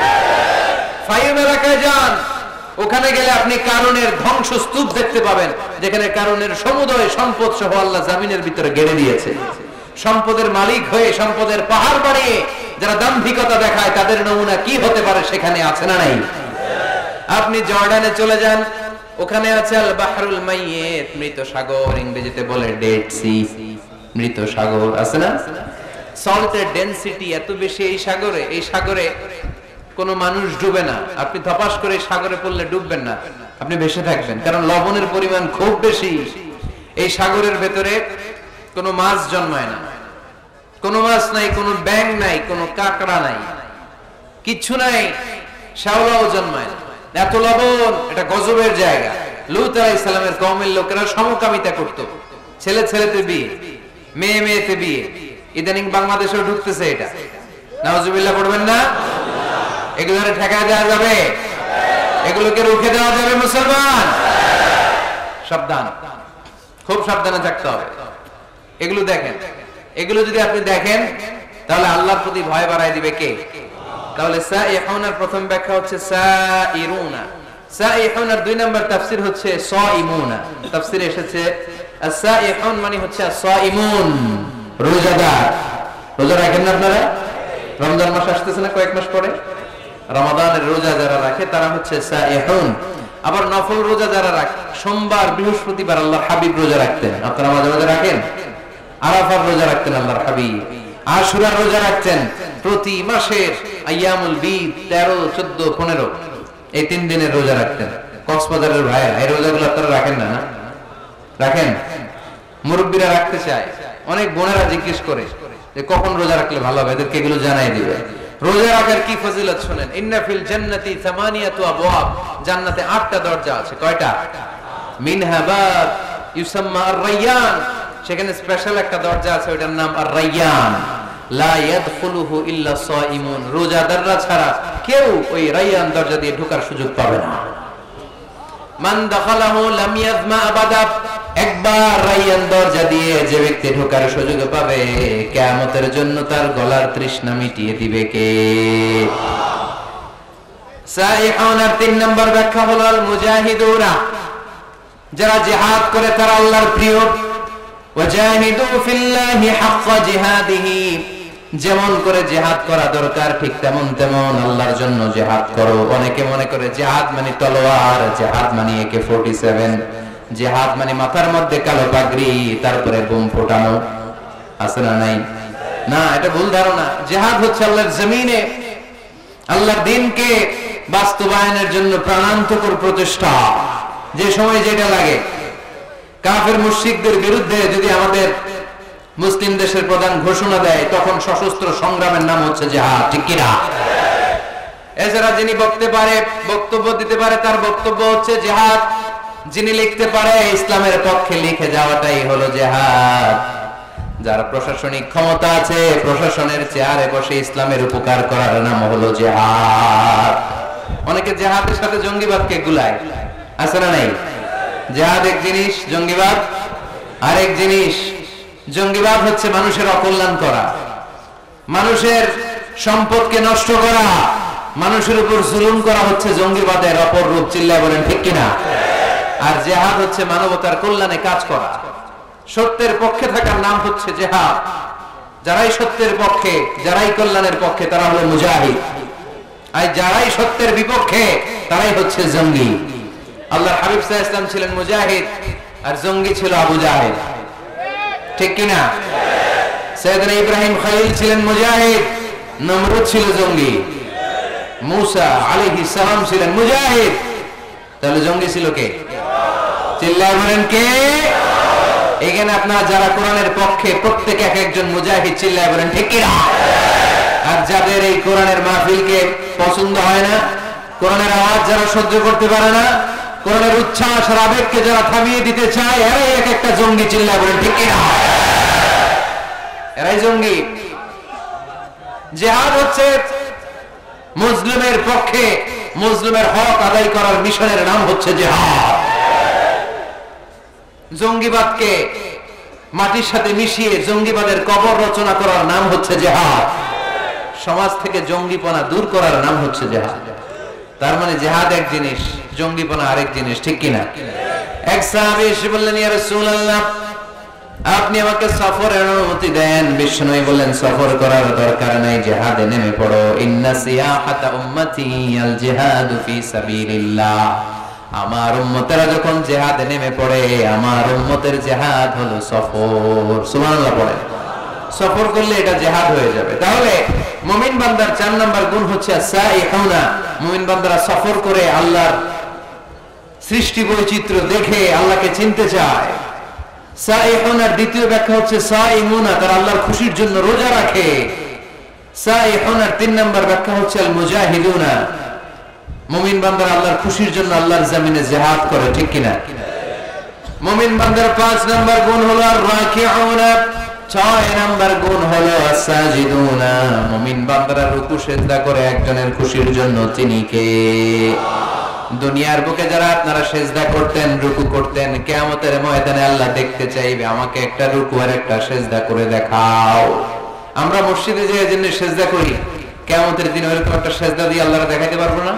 ফাইম এলাকায় যান, ওখানে গেলে আপনি কারুনের ধ্বংসস্তূপ দেখতে পাবেন, যেখানে কারুনের সমুদয় সম্পদ সহ আল্লাহ জামিনের ভিতরে গেড়ে দিয়েছে। সম্পদের মালিক হয়ে সম্পদের পাহাড় বানিয়ে যারা দাম্ভিকতা দেখায়, তাদের নমুনা কি হতে পারে সেখানে আছে না নাই? আপনি জর্ডানে চলে যান, ওখানে আছে আল বাহরুল মাইয়িত, মৃত সাগর, ইংরেজিতে বলে ডেড সি, মৃত সাগর আছে না? সল্টের ডেনসিটি এত বেশি এই সাগরে, এই সাগরে কোনো মানুষ ডুবে না। আপনি ধপাস করে সাগরে পড়লে ডুববেন না, আপনি ভেসে থাকবেন, কারণ লবণের পরিমাণ খুব বেশি। এই সাগরের ভেতরে কোনো মাছ জন্মায় না, কোনো মাছ নাই, কোনো ব্যাঙ নাই, কোনো কাঁকড়া নাই, কিচ্ছু নাই, শ্যাওলাও জন্মায় না। এত লবণ, এটা গজবের জায়গা। লূত আলাইহিস সালামের কওমের লোকেরা সমকামিতা করত, ছেলে ছেলেতে বিয়ে, মেয়ে মেয়েতে বিয়ে। ইদানিং বাংলাদেশেও ঢুকতেছে এটা, নাউজুবিল্লাহ পড়বেন না? এগুলোরে ঠেকায় দেওয়া যাবে? এগুলোকে রুখে দেওয়া যাবে? মুসলমান সাবধান, খুব সাবধানে থাকতে হবে। এগুলো দেখেন, এগুলো যদি আপনি দেখেন তাহলে আল্লাহর প্রতি ভয় বাড়ায় দিবে কে? তাহলে সাইহুনার প্রথম ব্যাখ্যা হচ্ছে সাইরুনা। সাইহুনার 2 নাম্বার তাফসীর হচ্ছে সাইমুনা। তাফসীরে এসেছে as-সাইহুন মানে হচ্ছে as-সাইমুন, রোজাদার। রোজা রাখেন না আপনারা? রমজান মাস আসতেছে না কয়েক মাস পরে? রমাদানের রোজা যারা রাখে তারা হচ্ছে সাইহুন। আবার নফল রোজা যারা রাখে, সোমবার বৃহস্পতিবার আল্লাহর হাবিব রোজা রাখতেন। আপনারা মাঝে মাঝে রাখেন? আরাফার রোজা রাখতেন আল্লাহর হাবিব, আশুরার রোজা রাখতেন। প্রতি মাসের আইয়ামুল বীদ 13, 14, 15 এই 3 দিনের রোজা রাখতেন। কক্সবাজারের ভাইরা এই রোজাগুলো আপনারা রাখেন না? রাখেন? মুরব্বীরা রাখতে চায়, অনেক বোনেরা জিজ্ঞেস করে যে কখন রোজা রাখলে ভালো হবে, এদেরকে এগুলো জানাই দিবে। রোজা রাখার কি ফজিলত শুনেন। ইন্না ফিল জান্নাতি সামানিয়াতু আবওয়াব, জান্নাতে 8টা দরজা আছে। কয়টা? মিনহা বাব ইউসাম্মা আর-রায়্যান, সেখানে স্পেশাল একটা দরজা আছে, ওটার নাম আর-রায়্যান। লা ইয়াদখুলুহু ইল্লা সাইমুন, রোজাদাররা ছাড়া কেউ ওই রায়্যান দরজা দিয়ে ঢোকার সুযোগ পাবে না। মান দাখালাহু লাম ইয়াযমা আবাদা, একবার রায়্যান দরজা দিয়ে যে ব্যক্তি ঢোকার সুযোগ পাবে, কিয়ামতের জন্য তার গলার তৃষ্ণা মিটিয়ে দিবে কে? সাইহুনার 3 নাম্বার ব্যাখ্যা হলো আল মুজাহিদুনা, যারা জিহাদ করে তারা আল্লাহর প্রিয়। ওয়াজাহিদু ফিল্লাহি হাক্কা জিহাদিহি, যেমন করে জিহাদ করা দরকার ঠিক তেমন তেমন আল্লাহর জন্য জিহাদ করো। অনেকে মনে করে জিহাদ মানে তলোয়ার, জিহাদ মানে AK-47, জিহাদ মানে মাথার মধ্যে কালো পাগড়ি, তারপরে বোম ফোটানো, আছে না নাই? না, এটা ভুল ধারণা। জিহাদ হচ্ছে আল্লাহর জমিনে আল্লাহর দ্বীনকে বাস্তবায়নের জন্য প্রাণান্তকর প্রচেষ্টা। যে সময় যেটা লাগে, কাফের মুশরিকদের বিরুদ্ধে যদি আমাদের মুসলিম দেশের প্রধান ঘোষণা দেয়, তখন সশস্ত্র সংগ্রামের নাম হচ্ছে জিহাদ, ঠিক কি না? এছাড়া যিনি বক্তব্য দিতে পারে তার বক্তব্য হচ্ছে জিহাদ, যিনি লিখতে পারে ইসলামের পক্ষে লিখে যাওয়াটাই হলো জিহাদ। যার প্রশাসনিক ক্ষমতা আছে, প্রশাসনের চেয়ারে বসে ইসলামের উপকার করার নাম হলো জিহাদ। অনেকে জিহাদের সাথে জঙ্গিবাদকে গুলায়, আছে না নাই? জিহাদ এক জিনিস, জঙ্গিবাদ আরেক জিনিস। জঙ্গিবাদ হচ্ছে মানুষের অকল্যাণ করা, মানুষের সম্পদকে নষ্ট করা, মানুষের উপর জুলুম করা হচ্ছে জঙ্গিবাদের অপর রূপ। চিল্লায় বলেন ঠিক কিনা? আর জিহাদ হচ্ছে মানবতার কল্যাণে কাজ করা। সত্যের পক্ষে থাকার নাম হচ্ছে জিহাদ। যারাই সত্যের পক্ষে, যারাই কল্যাণের পক্ষে, তারা হলো মুজাহিদ। আর যারাই সত্যের বিপক্ষে, তারাই হচ্ছে জঙ্গি। আল্লাহর হাবিব সাল্লাল্লাহু আলাইহি ওয়াসাল্লাম ছিলেন মুজাহিদ, আর জঙ্গি ছিল আবু জাহেল। ঠিক কিনা? সাইয়েদনা ইব্রাহিম খলিল ছিলেন মুজাহিদ, নমরুদ ছিল জঙ্গি। মুসা আলাইহিস সালাম ছিলেন মুজাহিদ, তাহলে জঙ্গি ছিল কে? চিল্লায় বলেন কে? এখানে আপনারা যারা কোরআনের পক্ষে, প্রত্যেক এক একজন মুজাহিদ। চিল্লায় বলেন ঠিক কিনা? আর যাদের এই কোরআনের মাহফিলকে পছন্দ হয় না, কোরআনের আওয়াজ যারা সহ্য করতে পারে না, কোরআনের উচ্ছ্বাস আর আবেগকে যারা থামিয়ে দিতে চায়, এরাই এক একটা জঙ্গি। চিল্লায় বলেন ঠিক কিনা? এরাই জঙ্গি। জিহাদ হচ্ছে মুসলিমের পক্ষে, মুসলিমের হক আদায় করার মিশনের নাম হচ্ছে জিহাদ। জঙ্গিবাদকে মাটির সাথে মিশিয়ে জঙ্গিবাদের কবর রচনা করার নাম হচ্ছে জিহাদ। সমাজ থেকে জঙ্গিপনা দূর করার নাম হচ্ছে জিহাদ। তার মানে জিহাদ এক জিনিস, জঙ্গিপনা আরেক জিনিস। ঠিক কিনা? এক সাহাবী এসে বললেন, ইয়া রাসূলুল্লাহ, আপনি আমাকে সফরের অনুমতি দেন। বিষ্ণু বললেন, সফর করার দরকার নাই, জিহাদে নেমে পড়ো। ইন্না সিয়াহাতা উম্মতি আল জিহাদু ফি সাবিলিল্লাহ। আমার উম্মতেরা যখন জিহাদে নেমে পড়ে, আমার উম্মতের জিহাদ হলো সফর। সুবহানাল্লাহ পড়ে। সফর করলে এটা জিহাদ হয়ে যাবে। তাহলে মুমিন বান্দার 4 নাম্বার গুণ হচ্ছে সাইহুনা। মুমিন বান্দারা সফর করে আল্লাহর সৃষ্টি বৈচিত্র্য দেখে আল্লাহকে চিনতে চায়। সাইহুনার দ্বিতীয় ব্যাখ্যা হচ্ছে সাইমুনা, তারা আল্লাহর খুশির জন্য রোজা রাখে। সাইহুনার 3 নাম্বার ব্যাখ্যা হচ্ছে আল মুজাহিদুনা। মুমিন বান্দারা আল্লাহর খুশির জন্য আল্লাহর জমিনে জিহাদ করে। ঠিক কিনা? মুমিন বান্দার 5 নাম্বার গুণ হলো আর রাকিউনা। 6 নাম্বার গুণ হলো আসাজিদুনা। মুমিন বান্দারা রুকু সিজদা করে একজনের খুশির জন্য। তিনি কে? দুনিয়ার বুকে যারা আপনারা সিজদা করতেন, রুকু করতেন, কিয়ামতের ময়দানে আল্লাহ দেখতে চাইবে, আমাকে একটা রুকু আর একটা সিজদা করে দেখাও। আমরা মসজিদে যে জন্য সিজদা করি, কিয়ামতের দিন ওইরকম একটা সিজদা দিয়ে আল্লাহকে দেখাতে পারবো না?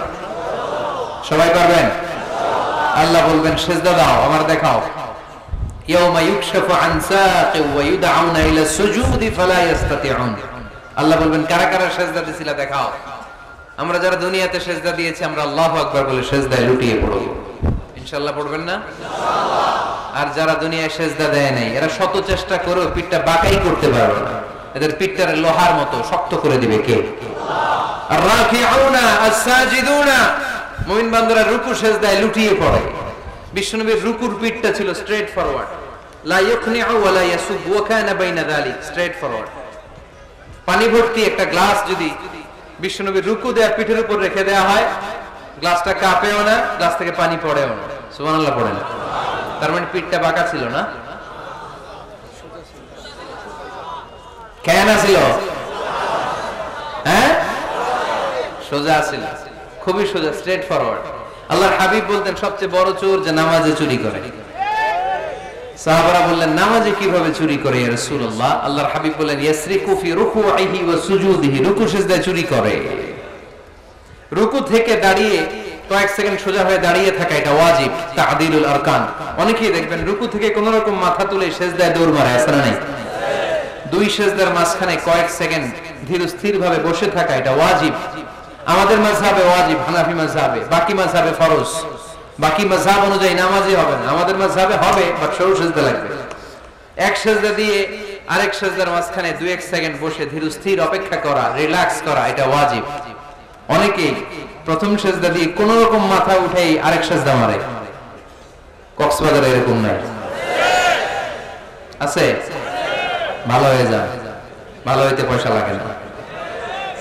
সবাই পারবেন? আল্লাহ বলবেন, সিজদা দাও, আমার দেখাও। ইয়াউমা ইউকশাফু আন সাaqi ওয়া ইউদআউনা ইলা সুজুদি ফালা ইস্তাতিউন। আল্লাহ বলবেন, কারা কারা সিজদা দিছিলা দেখাও। আমরা যারা দুনিয়াতে সিজদা দিয়েছি, আমরা আল্লাহু আকবার বলে সিজদায় লুটিয়ে পড়ব। ইনশাআল্লাহ পড়বেন না? ইনশাআল্লাহ। আর যারা দুনিয়ায় সিজদা দেয় নাই, এরা শত চেষ্টা করেও পিঠটা বাঁকাই করতে পারবে না। এদের পিঠটা লোহার মতো শক্ত করে দিবে কে? আল্লাহ। আর রাকিউনা আস-সাজিদুনা, মুমিন বান্দারা রুকু সিজদায় লুটিয়ে পড়ে। বিশ্বনবীর রুকুর পিঠটা ছিল স্ট্রেট ফরওয়ার্ড, লা ইউকনিউ ওয়া লা ইয়াসুব ওয়া কানা বাইনা যালিক, স্ট্রেট ফরওয়ার্ড। পানি ভর্তি একটা গ্লাস যদি বিশ্বনবীর রুকু দেয়া পিঠের উপর রেখে দেয়া হয়, গ্লাসটা কাঁপেও না, গ্লাস থেকে পানি পড়েও না। সুবহানাল্লাহ পড়েন। তার মানে পিঠটা বাঁকা ছিল না, কেন ছিল? হ্যাঁ, সোজা ছিল, খুবই সোজা, স্ট্রেট ফরওয়ার্ড। আল্লাহর হাবিব বলতেন, সবচেয়ে বড় চোর যে নামাজে চুরি করে। সাহাবারা বললেন, নামাজে কিভাবে চুরি করে ইয়া রাসূলুল্লাহ? আল্লাহর হাবিব বললেন, ইয়াসরিকু ফি রুকুইহি ওয়া সুজুদিহি, রুকু সিজদায় চুরি করে। রুকু থেকে দাঁড়িয়ে কয়েক সেকেন্ড সোজা হয়ে দাঁড়িয়ে থাকা, এটা ওয়াজিব, তা'দিলুল আরকান। অনেকেই দেখবেন রুকু থেকে কোন রকম মাথা তুলে সিজদায় দৌড় মারে, আছে না নাই? 2 সিজদার মাঝখানে কয়েক সেকেন্ড ধীর স্থির ভাবে বসে থাকা, এটা ওয়াজিব। আমাদের মাযহাবে ওয়াজিব, হানাফি মাযহাবে, বাকি মাযহাবে ফরজ। বাকি মাযহাব অনুযায়ী নামাজই হবে না, আমাদের মাযহাবে হবে, বাট সরু সিজদা লাগবে। এক সিজদা দিয়ে আরেক সিজদার মাঝখানে 2-1 সেকেন্ড বসে ধীর স্থির অপেক্ষা করা, রিল্যাক্স করা, এটা ওয়াজিব। অনেকেই প্রথম সিজদা দিয়ে কোন রকম মাথা উঠাই আরেক সিজদা মারে। কক্সবাজারে এরকম নাই? আছে? ভালো হয়ে যায়, ভালো হইতে পয়সা লাগে না।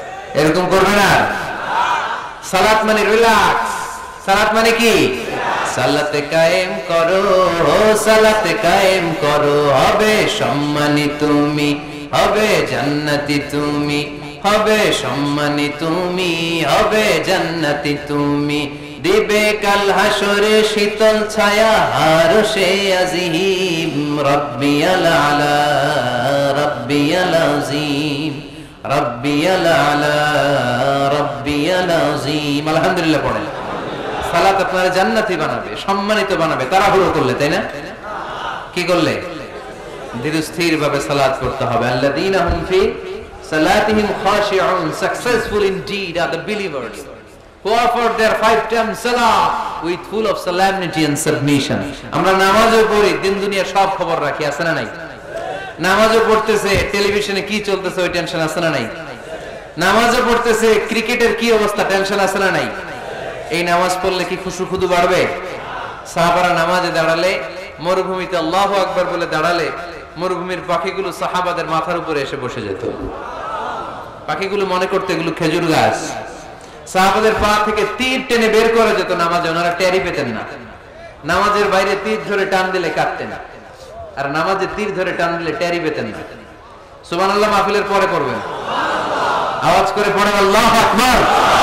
এরকম করবে না। সালাত মানে রিল্যাক্স। সালাত মানে কি? সালাত কায়েম করো, সালাত কায়েম করো, হবে সম্মানী তুমি, হবে জান্নাতি তুমি, হবে সম্মানী তুমি, হবে জান্নাতি তুমি, দিবে কাল হাসরে শীতল ছায়া আরশে আজিম, রব্বিয়াল আলা রব্বিয়াল আযীম, রব্বিয়াল আলা রব্বিয়াল আযীম। আলহামদুলিল্লাহ পড়েন। সালাত আপনার জান্নাতি বানাবে, সম্মানিত বানাবে। তাড়াহুড়ো করলে, তাই না? কি করলে? ধীর স্থির ভাবে সালাত করতে হবে। আল্লাযীনা হুম ফি সালাতিহিম খাশিউন, successful indeed are the believers who offer their 5 times salah with full of solemnity and submission. আমরা নামাজও পড়ি, দিন দুনিয়া সব খবর রাখি, আছে না নাই? নামাজও পড়তেছে, টেলিভিশনে কি চলতেছে ওই টেনশন আছে না নাই? নামাজও পড়তেছে, ক্রিকেটের কি অবস্থা, টেনশন আছে না নাই? এই নামাজ পড়লে কি খুশু-খুদু বাড়বে? সাহাবারা নামাজে দাঁড়ালে, মরুভূমিতে আল্লাহু আকবার বলে দাঁড়ালে, মরুভূমির পাখিগুলো সাহাবাদের মাথার উপরে এসে বসে যেত। পাখিগুলো মনে করতে এগুলো খেজুর গাছ। সাহাবাদের পা থেকে তীর টেনে বের করা যেত নামাজে, ওনারা টেরি পেতেন না। নামাজের বাইরে তীর ধরে টান দিলে কাটতেন, আর নামাজে তীর ধরে টান দিলে টেরি পেতেন না। সুবহানাল্লাহ মাহফিলের পরে করবেন, আওয়াজ করে পড়েন আল্লাহু আকবার।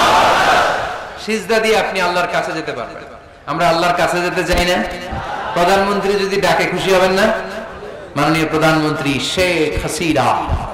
সিজদা দিয়ে আপনি আল্লাহর কাছে যেতে পারবেন। আমরা আল্লাহর কাছে যেতে চাই না? প্রধানমন্ত্রী যদি ডাকে খুশি হবেন না? মাননীয় প্রধানমন্ত্রী শেখ হাসিনা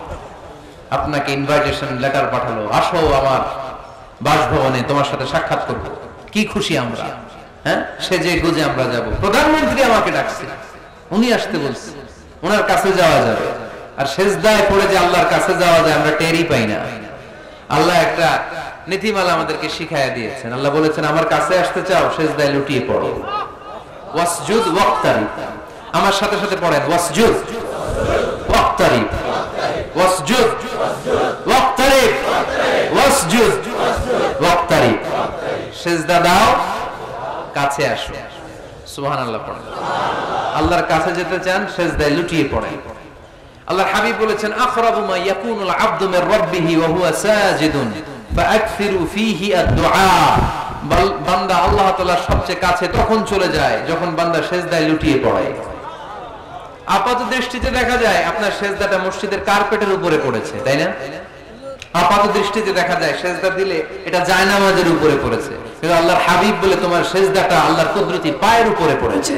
আপনাকে ইনভাইটেশন লেটার পাঠালো, আসো আমার বাসভবনে, তোমার সাথে সাক্ষাৎ করব। কি খুশি আমরা, হ্যাঁ? সেজে গুজে আমরা যাব। প্রধানমন্ত্রী আমাকে ডাকছে, উনি আসতে বলছে, ওনার কাছে যাওয়া যাবে। আর সেজদায় পড়ে যে আল্লাহর কাছে যাওয়া যায় আমরা টেরই পাই না। আল্লাহ একটা নীতিমালা আমাদেরকে শিখাইয়া দিয়েছেন। আল্লাহ বলেছেন, আমার কাছে আসতে চাও, সেজদায় লুটিয়ে পড়ো। ওয়াসজুদ ওয়াক্তারিব। আমার সাথে সাথে পড়েন, ওয়াসজুদ ওয়াক্তারিব, ওয়াসজুদ ওয়াক্তারিব, ওয়াসজুদ ওয়াক্তারিব। সেজদা দাও, কাছে আসো। সুবহানাল্লাহ পড়েন। আল্লাহর কাছে যেতে চান, সেজদায় লুটিয়ে পড়েন। আল্লাহর হাবিব বলেছেন, আখরাবু মা ইয়াকুনুল আবদু মির রাব্বিহি ওয়া হুয়া সাজিদুন ফাআকসিরু ফীহি আদ-দুআ। বান্দা আল্লাহ তাআলার সবচেয়ে কাছে তখন চলে যায় যখন বান্দা সেজদায় লুটিয়ে পড়ে। আপাত দৃষ্টিতে দেখা যায় আপনার সেজদাটা মসজিদের কার্পেটের উপরে পড়েছে, তাই না? আপাত দৃষ্টিতে দেখা যায় সেজদা দিলে এটা জায়নামাজের উপরে পড়েছে, কিন্তু আল্লাহর হাবিব বলে তোমার সেজদাটা আল্লাহর কুদরতি পায়ের উপরে পড়েছে।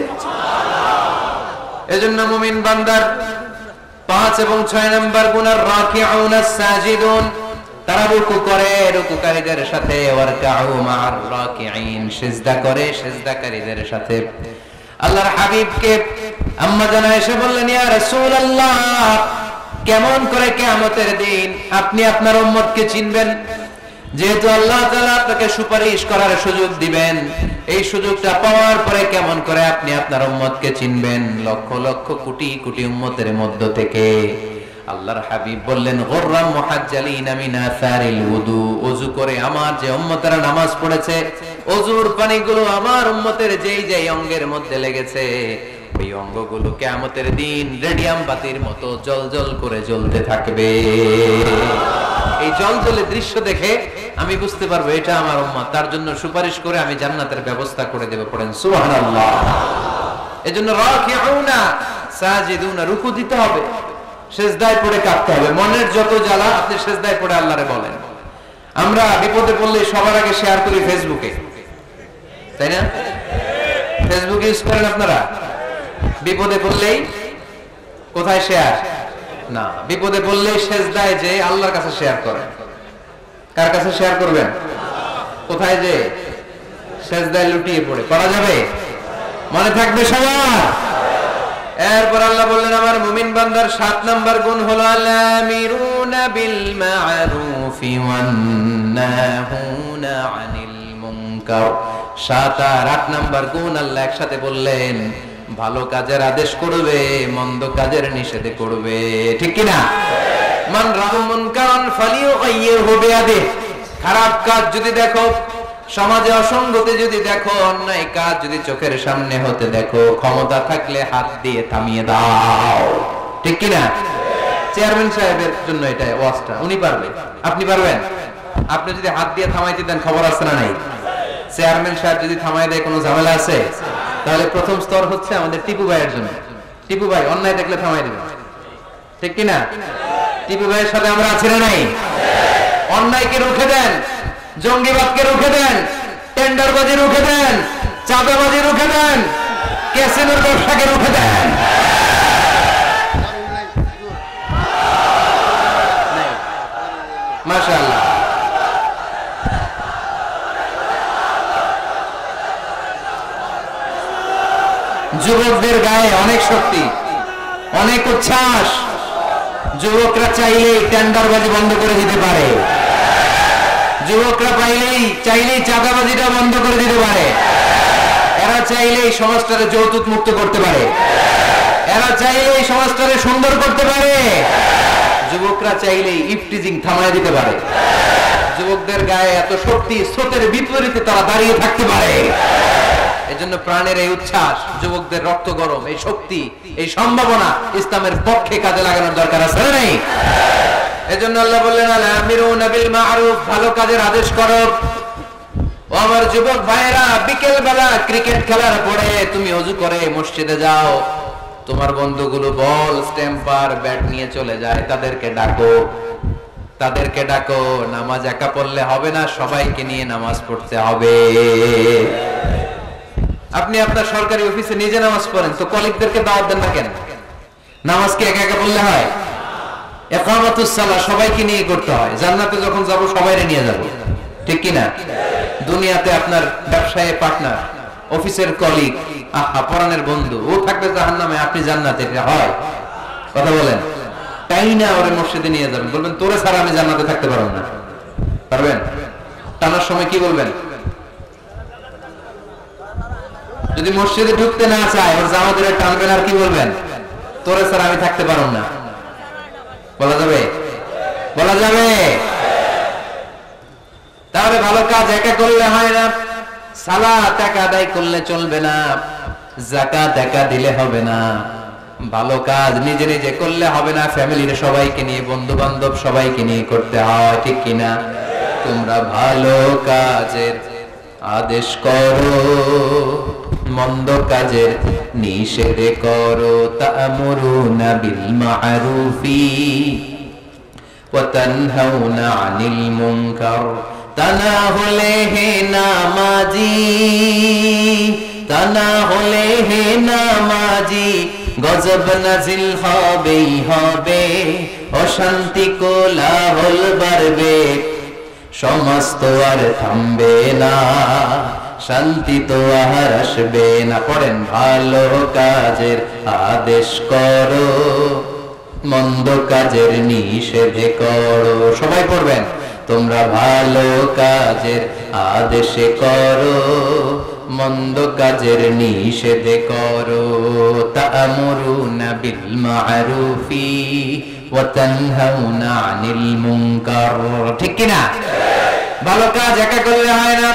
এজন্য মুমিন বান্দার 5 এবং 6 নম্বর গুণ রাকিউন সাজিদুন, তারা রুকু করে রুকুকারীদের সাথে, ওয়ারকাউ মা'আর রাকিঈন, সিজদা করে সিজদাকারীদের সাথে। আল্লাহর হাবিবকে আম্মা জানা এসে বললেন, ইয়া রাসূলুল্লাহ, কেমন করে কিয়ামতের দিন আপনি আপনার উম্মতকে চিনবেন? যেহেতু আল্লাহ তাআলা আপনাকে সুপারিশ করার সুযোগ দিবেন, এই সুযোগটা পাওয়ার পরে কেমন করে আপনি আপনার উম্মতকে চিনবেন? লক্ষ লক্ষ কোটি কোটি উম্মতের মধ্য থেকে। আল্লাহর হাবিব বললেন, গুররাম মুহাজ্জালিনা মিন আসারিল ওযু, ওযু করে আমার যে উম্মতেরা নামাজ পড়েছে, ওযুর পানিগুলো আমার উম্মতের যেই যেই অঙ্গের মধ্যে লেগেছে, ওই অঙ্গগুলো কিয়ামতের দিন রেডিয়াম বাতির মতো জ্বলজ্বল করে জ্বলতে থাকবে। এই জ্বলজ্বলে দৃশ্য দেখে আমি বুঝতে পারবো এটা আমার উম্মত, তার জন্য সুপারিশ করে আমি জান্নাতের ব্যবস্থা করে দেব। পড়েন সুবহানাল্লাহ। এজন্য রাকিউনা সাজিদুনা, রুকু দিতে হবে, সেজদায় পড়ে কাঁদতে হবে। মনের যত জ্বালা আপনি সেজদায় পড়ে আল্লাহরে বলেন। আমরা বিপদে পড়লে সবার আগে শেয়ার করি ফেসবুকে, তাই না? ফেসবুক ইউজ করেন আপনারা? বিপদে পড়লেই কোথায় শেয়ার? না, বিপদে পড়লেই সেজদায় যে আল্লাহর কাছে শেয়ার করেন। কার কাছে শেয়ার করবেন? কোথায় যে? সেজদায় লুটিয়ে পড়ে। করা যাবে? মনে থাকবে সবার? এরপর আল্লাহ বললেন, আমার মুমিন বান্দার 7 নাম্বার গুণ হলো আলামিরুনা বিল মা'রুফি ওয়ান নাহুনা আনিল মুনকার। 7 আর 8 নাম্বার গুণ আল্লাহ একসাথে বললেন, ভালো কাজের আদেশ করবে, মন্দ কাজের নিষেধ করবে। ঠিক কি না? মান রাআ মুনকারান ফালিয়ুগাইয়িরহু বিয়াদিহি। খারাপ কাজ যদি দেখো, সমাজে অসঙ্গতি যদি দেখো, অন্যায় কাজ যদি চোখের সামনে হতে দেখো, ক্ষমতা থাকলে হাত দিয়ে থামিয়ে দাও। ঠিক কি না? চেয়ারম্যান সাহেবের জন্য এটা ওয়াজটা, উনি পারবে, আপনি পারবেন? আপনি যদি হাত দিয়ে থামাইতে দেন, খবর আছে না নাই? চেয়ারম্যান সাহেব যদি থামাই দেয়, কোনো ঝামেলা আছে? তাহলে প্রথম স্তর হচ্ছে আমাদের টিপু ভাইয়ের জন্য। টিপু ভাই অন্যায় দেখলে থামাই দেবেন, ঠিক কিনা? টিপু ভাইয়ের সাথে আমরা আছি না নাই? অন্যায়কে রুখে দেন, জঙ্গিবাদকে রুখে দেন, টেন্ডারবাজি রুখে দেন, চাঁদাবাজি রুখে দেন, ক্যাসিনোর ব্যবসাকে রুখে দেন। মাশাআল্লাহ। যুবকদের গায়ে অনেক শক্তি, অনেক উচ্ছ্বাস। যুবকরা চাইলেই টেন্ডারবাজি বন্ধ করে দিতে পারে, যুবকরা চাইলেই চাঁদাবাজিটা বন্ধ করে দিতে পারে, এরা চাইলেই সমাজটাকে যৌতুক মুক্ত করতে পারে, এরা চাইলেই সমাজটাকে সুন্দর করতে পারে, যুবকরা চাইলেই ইফটিজিং থামায় দিতে পারে। যুবকদের গায়ে এত শক্তি, স্রোতের বিপরীতে তারা দাঁড়িয়ে থাকতে পারে। এজন্য প্রাণের এই উচ্ছ্বাস, যুবকদের রক্ত গরম, এই শক্তি, এই সম্ভাবনা ইসলামের পক্ষে কাজে লাগানোর দরকার আছে না নাই? এজন্য আল্লাহ বললেন আল-আমিরুনা বিল মা'রুফ, ভালো কাজের আদেশ করো। ও আমার যুবক ভাইয়েরা, বিকেল বেলা ক্রিকেট খেলার পরে তুমি ওযু করে মসজিদে যাও, তোমার বন্ধুগুলো বল, স্ট্যাম্পার, ব্যাট নিয়ে চলে যায়, তাদেরকে ডাকো, তাদেরকে ডাকো। নামাজ একা পড়লে হবে না, সবাইকে নিয়ে নামাজ পড়তে হবে। আপনি আপনার সরকারি অফিসে নিজে নামাজ পড়েন, তো কলিগদেরকে দাওয়াত দেন না কেন? নামাজ কি একা একা পড়লে হয়? ইকামাতুস সালাহ সবাইকে নিয়ে করতে হয়। জান্নাতে যখন যাব সবাইকে নিয়ে যাব, ঠিক কি না? দুনিয়াতে আপনার ব্যবসায়ে পার্টনার, অফিসের কলিগ, আহা পরাণের বন্ধু, ও থাকবে জাহান্নামে, আপনি জান্নাতে, এটা হয়? কথা বলেন। তাই না ওরে মসজিদে নিয়ে যাবেন, বলবেন তোরে ছাড়া আমি জান্নাতে থাকতে পারব না। পারবেন? টানার সময় কি বলবেন? যদি মসজিদে ঢুকতে না চায়, ওর জামা ধরে টানবেন, আর কি বলবেন? তোরে ছাড়া আমি থাকতে পারব না। বলা যাবে? বলা যাবে? তাহলে ভালো কাজ একা করলে হয় না, সালাত একা আদায় করলে চলবে না, যাকাত একা দিলে হবে না, ভালো কাজ নিজে নিজে করলে হবে না, ফ্যামিলির সবাইকে নিয়ে, বন্ধু বান্ধব সবাইকে নিয়ে করতে হয়, ঠিক কিনা? তোমরা ভালো কাজের আদেশ করো, মন্দ কাজের নিষেধ করো। তা'মুরুনা বিল মা'রুফি ওয়া তানহাউনা আনিল মুনকার। তা না হলে হে নামাজি, তা না হলে হে নামাজি, গজব নাজিল হবেই হবে, অশান্তি কোলাহল বাড়বে, সমাজ তো আর থামবে না, শান্তি তো আর আসবে না। পড়েন, ভালো কাজের আদেশ করো, মন্দ কাজের নিষেধ করো। সবাই পড়বেন, তোমরা ভালো কাজের আদেশ করো, মন্দ কাজের নিষেধ করো। তা'মুরুনা বিল মা'রুফি ওয়া তানহাউনা আনিল মুনকার, ঠিক কি না? ভালো কাজ একা করলে হয় না,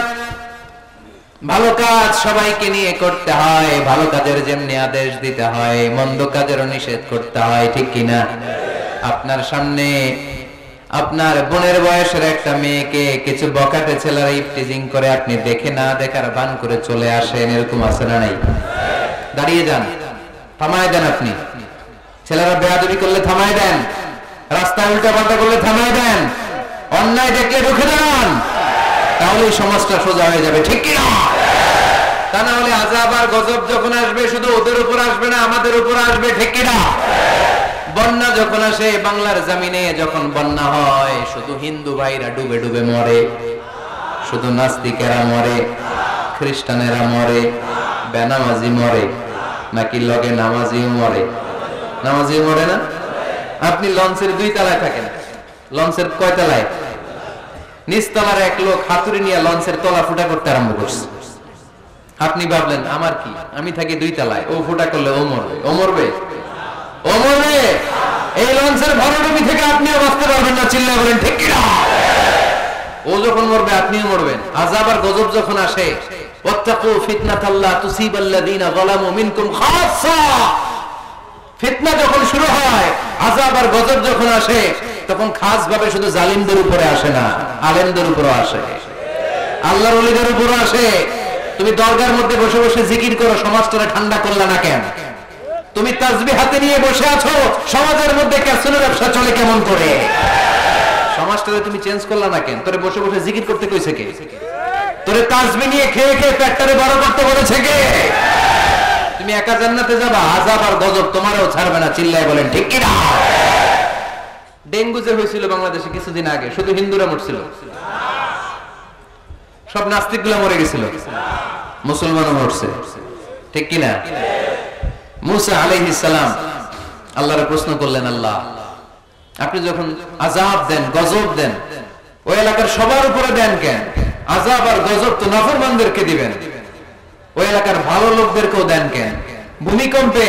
ভালো কাজ সবাইকে নিয়ে করতে হয়। ভালো কাজের যেমনি আদেশ দিতে হয়, মন্দ কাজেরও নিষেধ করতে হয়, ঠিক কি না? আপনার সামনে আপনার বোনের বয়সের একটা মেয়েকে কিছু বকাটে ছেলেরা ইফটিজিং করে, আপনি দেখে না দেখার ভান করে চলে আসেন, এরকম আছে না নাই? দাঁড়িয়ে যান, থামায় দেন। আপনি ছেলেরা বেয়াদবি করলে থামায় দেন, রাস্তায় উল্টা পাল্টা করলে থামায় দেন, অন্যায় দেখলে রুখে দেন, তাহলে সমাজটা সোজা হয়ে যাবে, ঠিক কিনা? তা না হলে আযাব আর গজব যখন আসবে, শুধু ওদের উপর আসবে না, আমাদের উপর আসবে, ঠিক কিনা? বন্যা যখন আসে বাংলার জমিনে, যখন বন্যা হয়, শুধু হিন্দু ভাইরা ডুবে ডুবে মরে, শুধু নাস্তিকেরা মরে, খ্রিস্টানেরা মরে, বেনামাজি মরে, নাকি লগে নামাজিও মরে? নামাজিও মরে না? আপনি লঞ্চের 2 তলায় থাকেন, লঞ্চের কয় তলায়? নিচতলার এক লোক হাতুড়ি নিয়ে লঞ্চের তলা ফুটা করতে আরম্ভ করছে। আপনি ভাবলেন আমার কি, আমি থাকি 2 তলায়, ও ফুটা করলে ও মরবে, ও মরবে, ও মরবে। এই লঞ্চের ভরাডুবি থেকে আপনিও বাঁচতে পারবেন না, চিল্লায় বলেন ঠিক কিনা? ও যখন মরবে আপনিও মরবেন। আযাব আর গজব যখন আসে, ওয়াত্তাকু ফিতনাতাল্লা তুসিবাল্লাযিনা যালামু মিনকুম খাসসা, ফিতনা যখন শুরু হয়, আযাব আর গজব যখন আসে, তখন খাস ভাবে শুধু জালিমদের উপরে আসে না, আলেমদের উপরও আসে, আল্লাহর ওলিদের উপরও আসে, তুমি দরগার মধ্যে বসে বসে জিকির করো, সমাজটারে ঠান্ডা করলা না কেন? তুমি তাসবিহ হাতে নিয়ে বসে আছো, সমাজের মধ্যে ক্যাসিনো ব্যবসা চলে কেমন করে? সমাজটারে তুমি চেঞ্জ করলা না কেন? তোরে বসে বসে জিকির করতে কইছে কে? তোরে তাসবিহ নিয়ে খেয়ে খেয়ে পেটটারে বড় করতে বলেছে কে? তুমি একা জান্নাতে যাবা, আযাব আর গজব তোমারও ছাড়বে না। চিল্লায় বলেন ঠিক কি না? ডেঙ্গু যে হয়েছিল বাংলাদেশে কিছুদিন আগে, শুধু হিন্দুরা মরছিল? সব নাস্তিকগুলো মরে গেছিল, মুসলমানও মরছে, ঠিক কি না? মুসা আলাইহিস সালাম আল্লাহর প্রশ্ন করলেন, আল্লাহ আপনি যখন আযাব দেন, গজব দেন, ওই এলাকার সবার উপরে দেন কেন? আযাব আর গজব তো নাফরমানদেরকে দিবেন, ওই এলাকার ভালো লোকদেরকেও দেন কেন? ভূমিকম্পে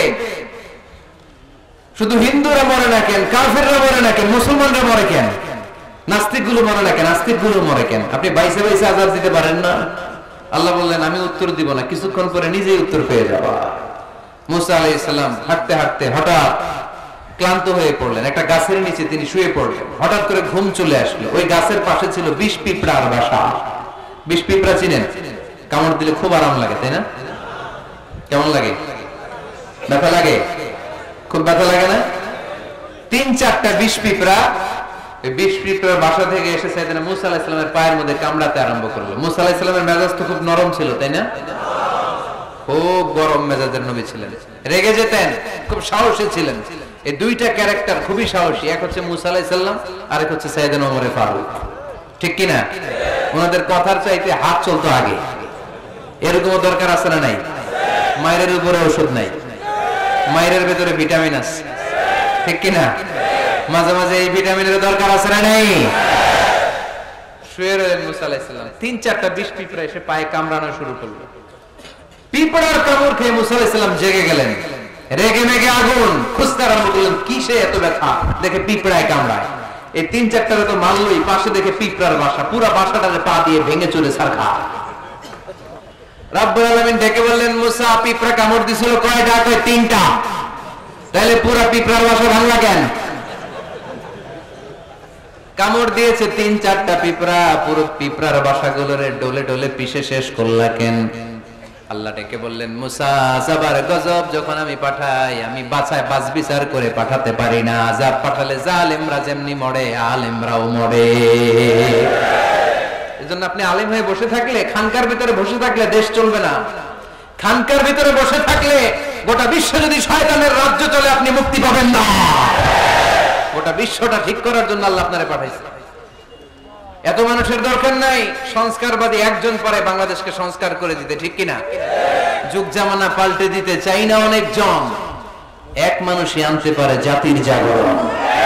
শুধু হিন্দুরা মরে না কেন? কাফেররা মরে না কেন? মুসলমানরা মরে কেন? নাস্তিকগুলো মরে না কেন? নাস্তিকগুলো মরে কেন? আপনি বাইসে বাইসে আযাব দিতে পারেন না? আল্লাহ বললেন, আমি উত্তর দিব না, কিছুক্ষণ পরে নিজেই উত্তর পেয়ে যাবা। মুসা আলাইহিস সালাম হাঁটতে হাঁটতে হঠাৎ ক্লান্ত হয়ে পড়লেন, একটা গাছের নিচে তিনি শুয়ে পড়লেন। হঠাৎ করে ঘুম চলে আসলো। ওই গাছের পাশে ছিল বিষ পিঁপড়ার বাসা। বিষ পিঁপড়া চিনেন? কামড় দিলে খুব আরাম লাগে, তাই না? কেমন লাগে? ব্যথা লাগে? খুব ব্যথা লাগে না? 3-4টা বিষ পিঁপড়া বিষ পিঁপড়ার বাসা থেকে এসে সাইয়েদনা মুসা আলাইহিস সালামের পায়ের মধ্যে কামড়াতে আরম্ভ করলো। মুসা আলাইহিস সালামের মেজাজ তো খুব নরম ছিল, তাই না? খুব গরম মেজাজের নবী ছিলেন, রেগে যেতেন, খুব সাহসী ছিলেন। এই দুইটা ক্যারেক্টার খুবই সাহসী। এক হচ্ছে মুসা আলাইহিস সালাম, আর এক হচ্ছে সাইয়েদনা ওমর ফারুক, ঠিক কি না? ওনাদের কথার চাইতে হাত চলতো আগে। এরকম দরকার আছে না নাই? মায়ের উপরে ওষুধ নাই, মায়ের ভেতরে ভিটামিন আছে, ঠিক কি না? মাঝে মাঝে এই ভিটামিনের দরকার আছে না নাই? শুয়ে রইলেন মুসা আলাইহিস সালাম। 3-4টা বিষ পিঁপড়া এসে পায়ে কামড়ানো শুরু করলো। পিঁপড়ার কামড় খেয়ে মুসা আলাইহিস সালাম জেগে গেলেন, রেগে মেগে আগুন, খুঁজতে আরম্ভ করলেন কিসে এত ব্যথা। দেখে পিঁপড়ায় কামড়ায়। এই 3-4টারে তো মারলই, পাশে দেখে পিঁপড়ার বাসা, পুরা বাসাটারে পা দিয়ে ভেঙে চলে ছারখা। রব্বুল আলামিন ডেকে বললেন, মুসা পিঁপড়া কামড় দিছিল কয়টা? কয় 3টা। তাহলে পুরা পিঁপড়ার বাসা ভাঙলা কেন? কামড় দিয়েছে 3-4টা পিঁপড়া, পুরো পিঁপড়ার বাসাগুলোরে ডলে ডলে পিষে শেষ করলা কেন? আল্লাহ ডেকে বললেন, মুসা আযাবার গজব যখন আমি পাঠাই, আমি বাছায় বাছ বিচার করে পাঠাতে পারি না। আযাব পাঠালে জালেমরা যেমনি মরে, আলেমরাও মরে। এজন্য আপনি আলেম হয়ে বসে থাকলে, খানকার ভিতরে বসে থাকলে দেশ চলবে না। খানকার ভিতরে বসে থাকলে গোটা বিশ্ব যদি শয়তানের রাজ্য চলে, আপনি মুক্তি পাবেন না। গোটা বিশ্বটা ঠিক করার জন্য আল্লাহ আপনারে পাঠাইছে। এত মানুষের দরকার নাই, সংস্কারবাদী একজন পারে বাংলাদেশকে সংস্কার করে দিতে, ঠিক কিনা? যুগ জামানা পাল্টে দিতে চাই না অনেকজন, এক মানুষই আনতে পারে জাতির জাগরণ।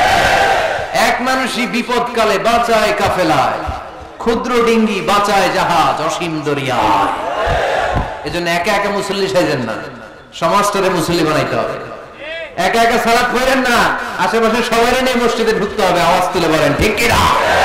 এক মানুষই বিপদকালে বাঁচায় কাফেলায়, ক্ষুদ্র ডিঙ্গি বাঁচায় জাহাজ অসীম দরিয়ায়। এজন্য একা একা মুসল্লি সাজেন না, সমাজটারে মুসল্লি বানাইতে হবে। একা একা সালাত পড়েন না, আশেপাশে সবাই নিয়ে মসজিদে ঢুকতে হবে। আওয়াজ তুলে বলেন ঠিক কিনা?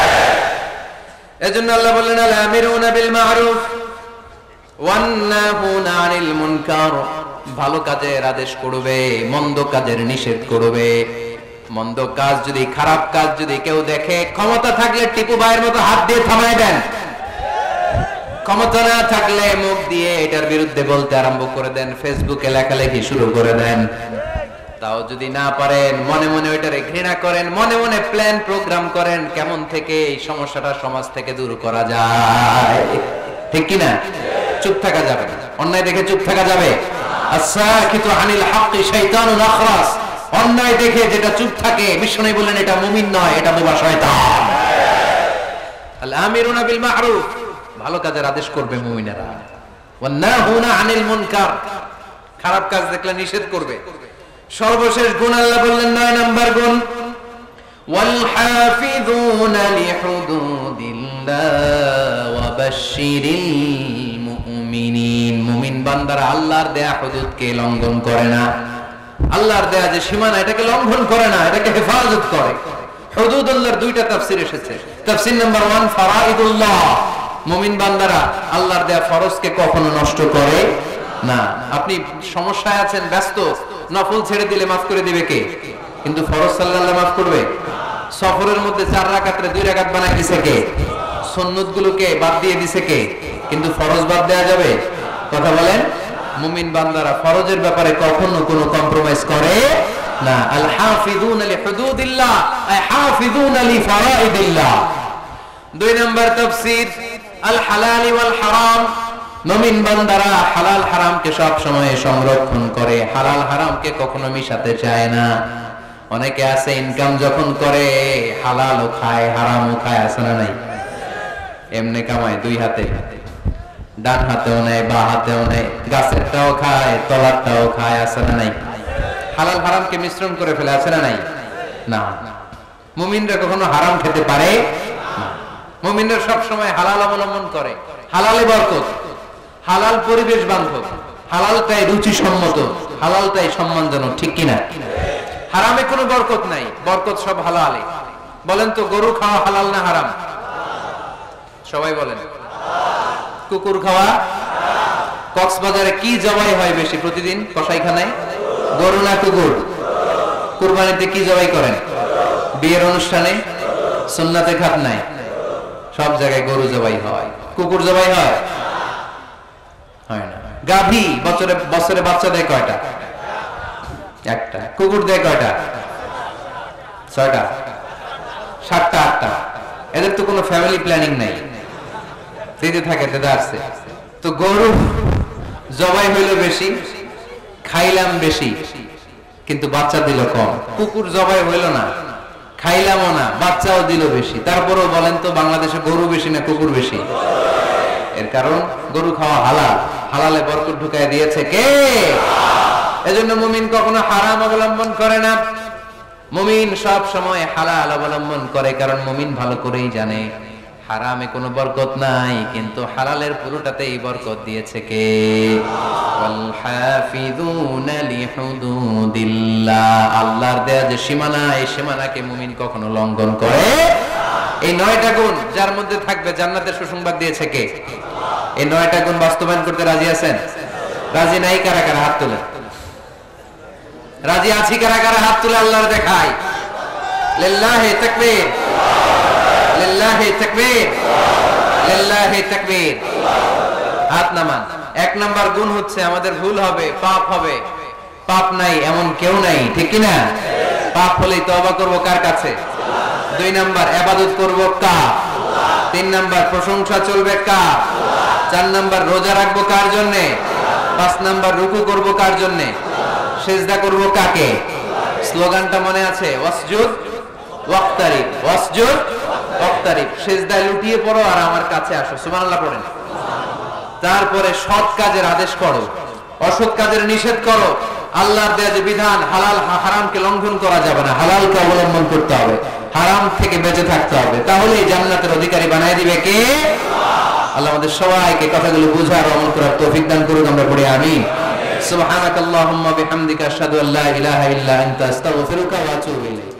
এজন্য আল্লাহ বললেন, আল আমিরুনা বিল মারুফ ওয়ান নাহুনা আনিল মুনকার। ভালো কাজের আদেশ করবে, মন্দ কাজের নিষেধ করবে। মন্দ কাজ যদি, খারাপ কাজ যদি কেউ দেখে, ক্ষমতা থাকলে টিপু ভাইয়ের মতো হাত দিয়ে থামায় দেন। ক্ষমতা না থাকলে মুখ দিয়ে এটার বিরুদ্ধে বলতে আরম্ভ করে দেন, ফেসবুকে লেখালেখি শুরু করে দেন। তাও যদি না পারেন, মনে মনে ওইটারে ঘৃণা করেন, মনে মনে প্ল্যান প্রোগ্রাম করেন কেমন থেকে এই সমস্যাটা সমাজ থেকে দূর করা যায়, ঠিক কি না? চুপ থাকা যাবে না, অন্যায় দেখে চুপ থাকা যাবে। আস-সাকিতু আনিল হাক্কি শাইতানুন আখরাস। অন্যায় দেখে যেটা চুপ থাকে, বিষ্ণু বললেন এটা মুমিন নয়, এটা বোবা শয়তান। আল আমিরুনা বিল মারুফ, ভালো কাজের আদেশ করবে মুমিনেরা। ওয়ান নাহুনা আনিল মুনকার, খারাপ কাজ দেখলে নিষেধ করবে। সর্বশেষ গুণ আল্লাহ বললেন 9 নাম্বার গুণ, ওয়াল হাফিযুনা লিহুদুদিল্লাহ ওয়া বাশশিরিল মুমিনিন। মুমিন বান্দারা আল্লাহর দেয়া হুদুদকে লঙ্ঘন করে না। আল্লাহর দেয়া যে সীমানা, এটাকে লঙ্ঘন করে না, এটাকে হেফাজত করে। হুদুদুল্লাহর 2টা তাফসীর এসেছে। তাফসীর নাম্বার 1 ফারাইদুল্লাহ, মুমিন বান্দারা আল্লাহর দেয়া ফরজকে কখনো নষ্ট করে না। আপনি সমস্যায় আছেন, ব্যস্ত, নফল ছেড়ে দিলে মাফ করে দিবে কে? কিন্তু ফরজ সাল্লাল্লাহু মাফ করবে? সফরের মধ্যে 4 রাকাতে 2 রাকাত বানাই দিয়েছে কে? সুন্নাতগুলোকে বাদ দিয়ে দিয়েছে কে? কিন্তু ফরজ বাদ দেয়া যাবে? কথা বলেন। মুমিন বান্দারা ফরজের ব্যাপারে কখনো কোনো কম্প্রোমাইজ করে না। আল হাফিজুনা লিহুদুদিল্লাহ আই হাফিজুনা লিফারাইদিল্লাহ। 2 নম্বর তাফসীর আল হালাল ওয়াল হারাম। মুমিন বান্দারা হালাল হারামকে সব সময় সংরক্ষণ করে, হালাল হারামকে কখনো মিশাতে চায় না। অনেকে আছে ইনকাম যখন করে হালালও খায় হারামও খায়, আছে না নাই? এমনি কামায় 2 হাতে, ডান হাতেও নেয় বা হাতেও নেয়, গাছেরটাও খায় তলারটাও খায়, আছে না নাই? হালাল হারামকে মিশ্রণ করে ফেলে, আছে না নাই? না, মুমিনরা কখনো হারাম খেতে পারে না। মুমিনরা সব সময় হালাল অবলম্বন করে। হালালে বরকত, হালাল পরিবেশ বান্ধব, হালালটাই রুচিসম্মত, হালালটাই সম্মানজনক, ঠিক কিনা? হারামে কোনো বরকত নাই, বরকত সব হালালে। বলেন তো গরু খাওয়া হালাল না হারাম? সবাই বলেন। কুকুর খাওয়া? কক্সবাজারে কি জবাই হয় বেশি প্রতিদিন কসাইখানায়? গরু না কুকুর? কুরবানিতে কি জবাই করেন? বিয়ের অনুষ্ঠানে, সুন্নাতে খাতনায়, সব জায়গায় গরু জবাই হয়। কুকুর জবাই হয়? হয় না। গাভী বছরে বছরে বাচ্চা দেয় কয়টা? একটা। কুকুর দেয় কয়টা? 6টা, 7টা, 8টা। এদের তো কোনো ফ্যামিলি প্ল্যানিং নাই, দিতে থাকে দাদা আসছে। তো গরু জবাই হইল বেশি, খাইলাম বেশি, কিন্তু বাচ্চা দিল কম। কুকুর জবাই হইল না, খাইলামও না, বাচ্চাও দিল বেশি। তারপরেও বলেন তো বাংলাদেশে গরু বেশি না কুকুর বেশি? এর কারণ গরু খাওয়া হালাল, হালালে বরকত ঢুকায় দিয়েছে কে? এজন্য মুমিন কখনো হারাম অবলম্বন করে না। মুমিন সব সময় হালাল অবলম্বন করে, কারণ মুমিন ভালো করেই জানে হারামে কোনো বরকত নাই, কিন্তু হালালের পুরোটাতেই বরকত দিয়েছে কে? ওয়াল হাফিজুনা লিহুদুদিল্লাহ। আল্লাহর দেয়া যে সীমানা, এই সীমানাকে মুমিন কখনো লঙ্ঘন করে। এই 9টা গুণ যার মধ্যে থাকবে জান্নাতের সুসংবাদ দিয়েছে কে? এই 9টা গুণ বাস্তবায়ন করতে রাজি আছেন? রাজি নাই কারা কারা হাত তুলে? রাজি আছি কারা কারা হাত তুলে আল্লাহর দেখায়? লিল্লাহি তাকবীর, লিল্লাহি তাকবীর, লিল্লাহি তাকবীর। হাত নামান। 1 নাম্বার গুণ হচ্ছে আমাদের ভুল হবে, পাপ হবে। পাপ নাই এমন কেউ নাই, ঠিক কি না? পাপ হলেই তওবা করব কার কাছে? 2 নাম্বার ইবাদত করব কার? 3 নাম্বার প্রশংসা চলবে কার? 4 নাম্বার রোজা রাখবো কার জন্য? 5 নাম্বার রুকু করব কার জন্য? সিজদা করব কাকে? স্লোগানটা মনে আছে? ওয়াসজুদ ওয়াক্তারিব, ওয়াসজুদ ওয়াক্তারিব। সিজদায় লুটিয়ে পড়ো আর আমার কাছে আসো, সুবহানাল্লাহ পড়েন। তারপরে সৎ কাজের আদেশ করো, অসৎ কাজের নিষেধ করো। আল্লাহর দেয়া যে বিধান, হালাল হারামকে লঙ্ঘন করা যাবে না, হালালকে অবলম্বন করতে হবে, হারাম থেকে বেঁচে থাকতে হবে। তাহলেই জান্নাতের অধিকারী বানায় দিবে কে? আল্লাহ আমাদের সবাইকে কথাগুলো বুঝার আমল করার তৌফিক দান করুন। আমরা পড়ি আমিন। সুবহানাকাল্লাহুম্মা বিহামদিকা আশহাদু আল্লা ইলাহা ইল্লা আনতা আস্তাগফিরুকা ওয়া আতুবু ইলাইক।